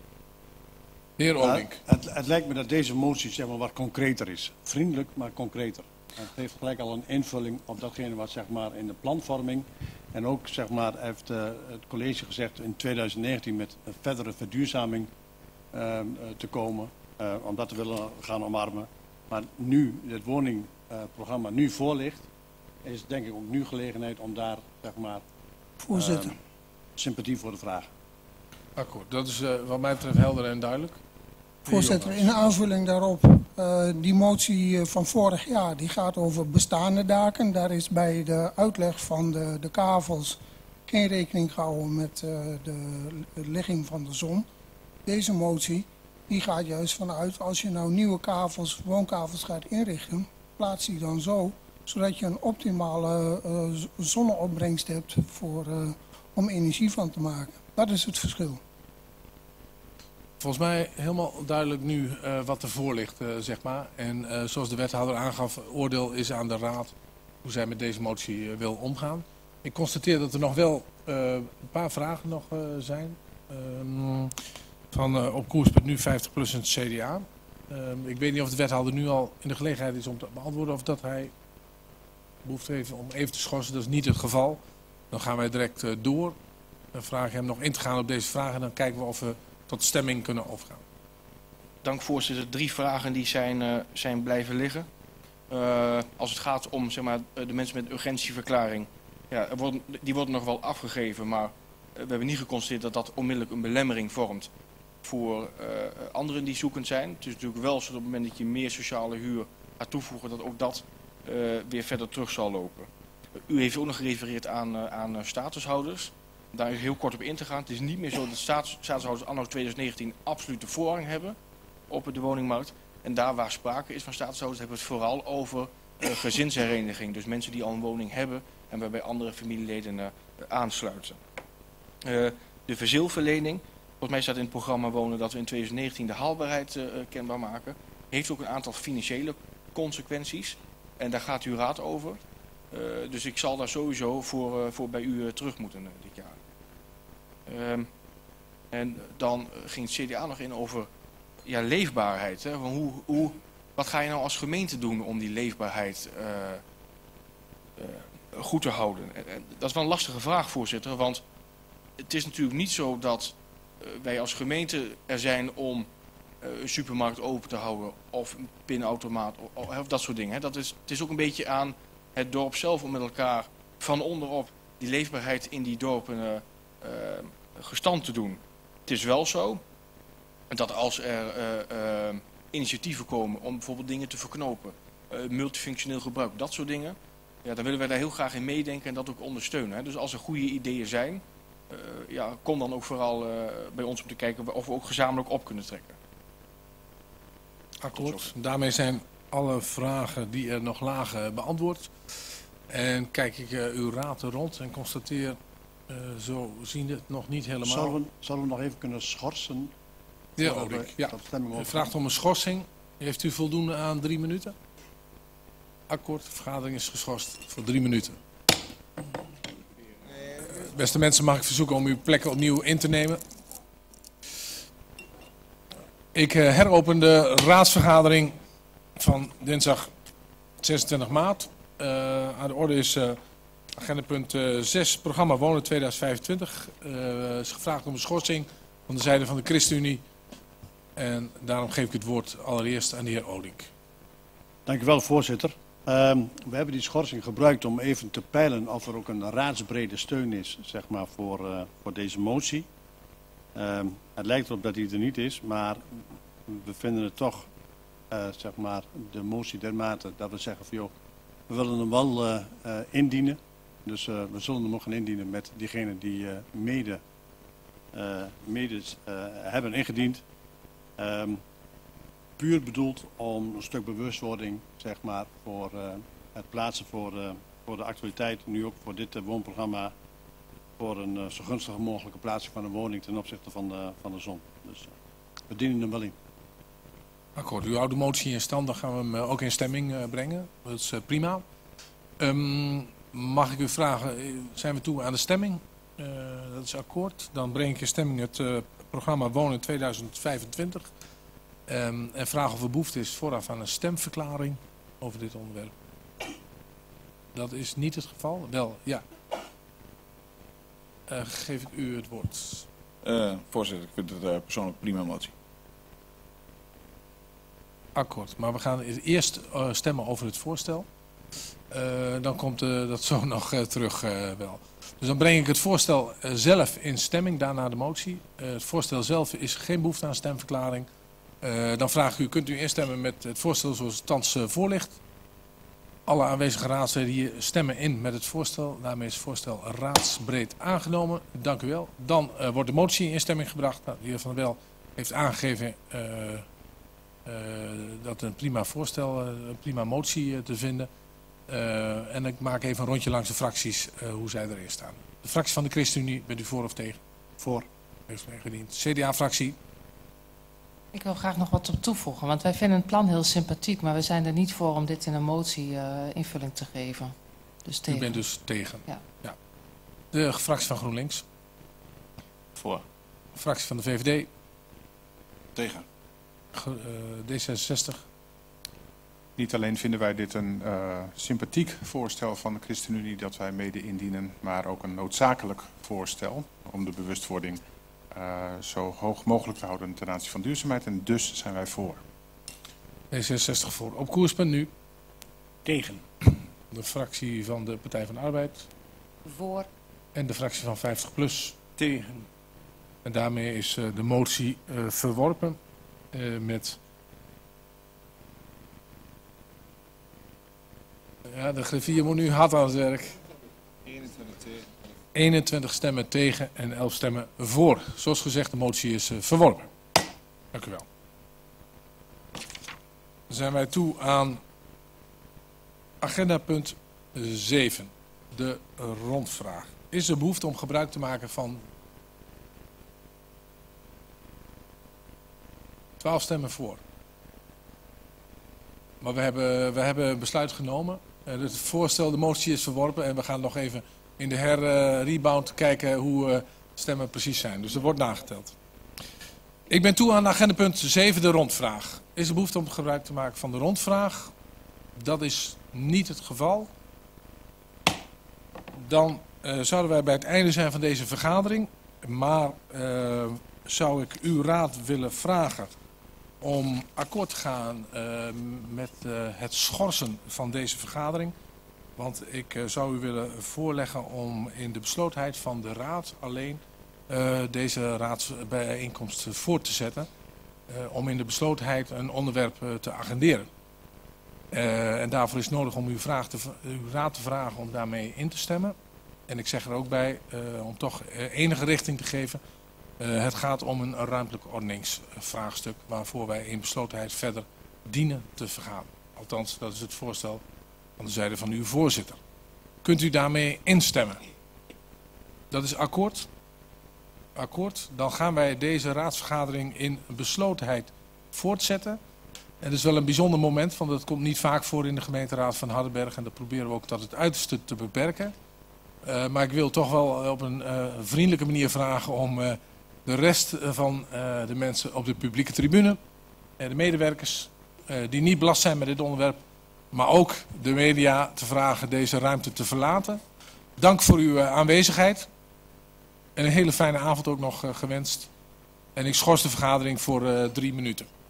De heer Odink. Uh, het, het lijkt me dat deze motie zeg maar, wat concreter is. Vriendelijk, maar concreter. Het heeft gelijk al een invulling op datgene wat zeg maar, in de planvorming. En ook zeg maar, heeft uh, het college gezegd in tweeduizend negentien met een verdere verduurzaming uh, uh, te komen. Uh, om dat te willen gaan omarmen. Maar nu het woningprogramma uh, nu voor ligt, is denk ik ook nu gelegenheid om daar zeg maar, Voorzitter. Uh, sympathie voor te vragen. Akkoord, dat is uh, wat mij betreft helder en duidelijk. Voorzitter, in aanvulling daarop, uh, die motie van vorig jaar die gaat over bestaande daken. Daar is bij de uitleg van de, de kavels geen rekening gehouden met uh, de, de ligging van de zon. Deze motie die gaat juist vanuit, als je nou nieuwe kavels, woonkavels gaat inrichten, plaats die dan zo, zodat je een optimale uh, zonneopbrengst hebt voor, uh, om energie van te maken. Dat is het verschil. Volgens mij helemaal duidelijk nu uh, wat ervoor ligt, uh, zeg maar. En uh, zoals de wethouder aangaf, oordeel is aan de raad hoe zij met deze motie uh, wil omgaan. Ik constateer dat er nog wel uh, een paar vragen nog uh, zijn. Um, van uh, op koers punt nu vijftig plus het C D A. Um, ik weet niet of de wethouder nu al in de gelegenheid is om te beantwoorden of dat hij behoefte heeft om even te schorsen. Dat is niet het geval. Dan gaan wij direct uh, door. Dan vraag ik hem nog in te gaan op deze vragen en dan kijken we of we tot stemming kunnen overgaan. Dank voorzitter. Drie vragen die zijn, uh, zijn blijven liggen. Uh, als het gaat om zeg maar, de mensen met urgentieverklaring. Ja, er worden, die worden nog wel afgegeven, maar uh, we hebben niet geconstateerd dat dat onmiddellijk een belemmering vormt voor uh, anderen die zoekend zijn. Het is natuurlijk wel zo dat op het moment dat je meer sociale huur gaat toevoegen, dat ook dat uh, weer verder terug zal lopen. U heeft ook nog gerefereerd aan, uh, aan uh, statushouders. daar heel kort op in te gaan. Het is niet meer zo dat staats, staatshouders anno twintig negentien absolute voorrang hebben op de woningmarkt. En daar waar sprake is van staatshouders hebben we het vooral over uh, gezinshereniging. Dus mensen die al een woning hebben en waarbij andere familieleden uh, aansluiten. Uh, de verzilverlening, volgens mij staat in het programma Wonen dat we in twintig negentien de haalbaarheid uh, kenbaar maken. Heeft ook een aantal financiële consequenties. En daar gaat uw raad over. Uh, dus ik zal daar sowieso voor, uh, voor bij u uh, terug moeten uh, dit jaar. Um, en dan ging het C D A nog in over ja, leefbaarheid. Hè? Hoe, hoe, wat ga je nou als gemeente doen om die leefbaarheid uh, uh, goed te houden? En, en dat is wel een lastige vraag, voorzitter. Want het is natuurlijk niet zo dat uh, wij als gemeente er zijn om uh, een supermarkt open te houden. Of een pinautomaat of, of dat soort dingen. Hè? Dat is, het is ook een beetje aan het dorp zelf om met elkaar van onderop die leefbaarheid in die dorpen uh, uh, gestand te doen. Het is wel zo dat als er uh, uh, initiatieven komen om bijvoorbeeld dingen te verknopen, uh, multifunctioneel gebruik, dat soort dingen, ja, dan willen wij daar heel graag in meedenken en dat ook ondersteunen. Hè. Dus als er goede ideeën zijn, uh, ja, kom dan ook vooral uh, bij ons om te kijken of we ook gezamenlijk op kunnen trekken. Akkoord. Daarmee zijn alle vragen die er nog lagen beantwoord. En kijk ik uh, uw raad er rond en constateer, uh, zo zien het nog niet helemaal. Zullen we, zullen we nog even kunnen schorsen? De heer Olink, ja. U vraagt om een schorsing. Heeft u voldoende aan drie minuten? Akkoord, de vergadering is geschorst voor drie minuten. Beste mensen, mag ik verzoeken om uw plekken opnieuw in te nemen. Ik uh, heropen de raadsvergadering van dinsdag zesentwintig maart. Uh, aan de orde is uh, agendapunt uh, zes, programma Wonen tweeduizend vijfentwintig. Uh, is gevraagd om een schorsing van de zijde van de ChristenUnie. En daarom geef ik het woord allereerst aan de heer Olink. Dank u wel, voorzitter. Uh, we hebben die schorsing gebruikt om even te peilen of er ook een raadsbrede steun is, zeg maar, voor, uh, voor deze motie. Uh, het lijkt erop dat die er niet is, maar we vinden het toch, uh, zeg maar, de motie dermate dat we zeggen van, joh, we willen hem wel uh, uh, indienen. Dus uh, we zullen hem ook gaan indienen met diegenen die uh, mede, uh, mede uh, hebben ingediend. Um, puur bedoeld om een stuk bewustwording, zeg maar, voor uh, het plaatsen voor, uh, voor de actualiteit, nu ook voor dit uh, woonprogramma, voor een uh, zo gunstige mogelijke plaatsing van een woning ten opzichte van de, van de zon. Dus uh, we dienen hem wel in. Akkoord, u houdt de motie in stand, dan gaan we hem uh, ook in stemming uh, brengen. Dat is uh, prima. Um, mag ik u vragen, zijn we toe aan de stemming? Uh, dat is akkoord. Dan breng ik in stemming het uh, programma Wonen tweeduizend vijfentwintig. Um, en vraag of er behoefte is vooraf aan een stemverklaring over dit onderwerp. Dat is niet het geval. Wel, ja. Uh, geef ik u het woord. Uh, voorzitter, ik vind het uh, persoonlijk prima motie. Akkoord, maar we gaan eerst uh, stemmen over het voorstel. Uh, dan komt uh, dat zo nog uh, terug uh, wel. Dus dan breng ik het voorstel uh, zelf in stemming, daarna de motie. Uh, het voorstel zelf is geen behoefte aan stemverklaring. Uh, dan vraag ik u, kunt u instemmen met het voorstel zoals het thans uh, voor ligt? Alle aanwezige raadsleden hier stemmen in met het voorstel. Daarmee is het voorstel raadsbreed aangenomen. Dank u wel. Dan uh, wordt de motie in stemming gebracht. Nou, de heer Van der Wel heeft aangegeven uh, uh, dat een prima voorstel, uh, een prima motie uh, te vinden. Uh, en ik maak even een rondje langs de fracties uh, hoe zij erin staan. De fractie van de ChristenUnie, bent u voor of tegen? Voor. Heeft meegediend. C D A-fractie. Ik wil graag nog wat op toevoegen, want wij vinden het plan heel sympathiek, maar we zijn er niet voor om dit in een motie uh, invulling te geven. Dus tegen. U bent dus tegen? Ja. Ja. De fractie van GroenLinks? Voor. De fractie van de V V D? Tegen. Uh, D zesenzestig? Niet alleen vinden wij dit een uh, sympathiek voorstel van de ChristenUnie dat wij mede indienen, maar ook een noodzakelijk voorstel om de bewustwording uh, zo hoog mogelijk te houden ten aanzien van duurzaamheid. En dus zijn wij voor. D zesenzestig voor. Op koerspunt nu? Tegen. De fractie van de Partij van de Arbeid? Voor. En de fractie van vijftig plus? Tegen. En daarmee is uh, de motie uh, verworpen uh, met... Ja, de griffier moet nu hard aan het werk. eenentwintig stemmen tegen en elf stemmen voor. Zoals gezegd, de motie is uh, verworpen. Dank u wel. Dan zijn wij toe aan agenda punt zeven, de rondvraag. Is er behoefte om gebruik te maken van twaalf stemmen voor? Maar we hebben, we hebben een besluit genomen. Het voorstel, de motie is verworpen en we gaan nog even in de her-rebound uh, kijken hoe uh, stemmen precies zijn. Dus er wordt nageteld. Ik ben toe aan agenda punt zeven, de rondvraag. Is er behoefte om gebruik te maken van de rondvraag? Dat is niet het geval. Dan uh, zouden wij bij het einde zijn van deze vergadering. Maar uh, zou ik uw raad willen vragen om akkoord te gaan uh, met uh, het schorsen van deze vergadering. Want ik uh, zou u willen voorleggen om in de beslotenheid van de raad alleen uh, deze raadsbijeenkomst voort te zetten. Uh, om in de beslotenheid een onderwerp uh, te agenderen. Uh, en daarvoor is het nodig om uw, vraag te, uw raad te vragen om daarmee in te stemmen. En ik zeg er ook bij, uh, om toch uh, enige richting te geven. Uh, het gaat om een ruimtelijk ordeningsvraagstuk waarvoor wij in beslotenheid verder dienen te vergaan. Althans, dat is het voorstel van de zijde van uw voorzitter. Kunt u daarmee instemmen? Dat is akkoord. Akkoord. Dan gaan wij deze raadsvergadering in beslotenheid voortzetten. En dat is wel een bijzonder moment, want dat komt niet vaak voor in de gemeenteraad van Hardenberg. En dat proberen we ook tot het uiterste te beperken. Uh, maar ik wil toch wel op een uh, vriendelijke manier vragen om uh, de rest van uh, de mensen op de publieke tribune, uh, de medewerkers uh, die niet belast zijn met dit onderwerp, maar ook de media te vragen deze ruimte te verlaten. Dank voor uw uh, aanwezigheid en een hele fijne avond ook nog uh, gewenst. En ik schors de vergadering voor uh, drie minuten.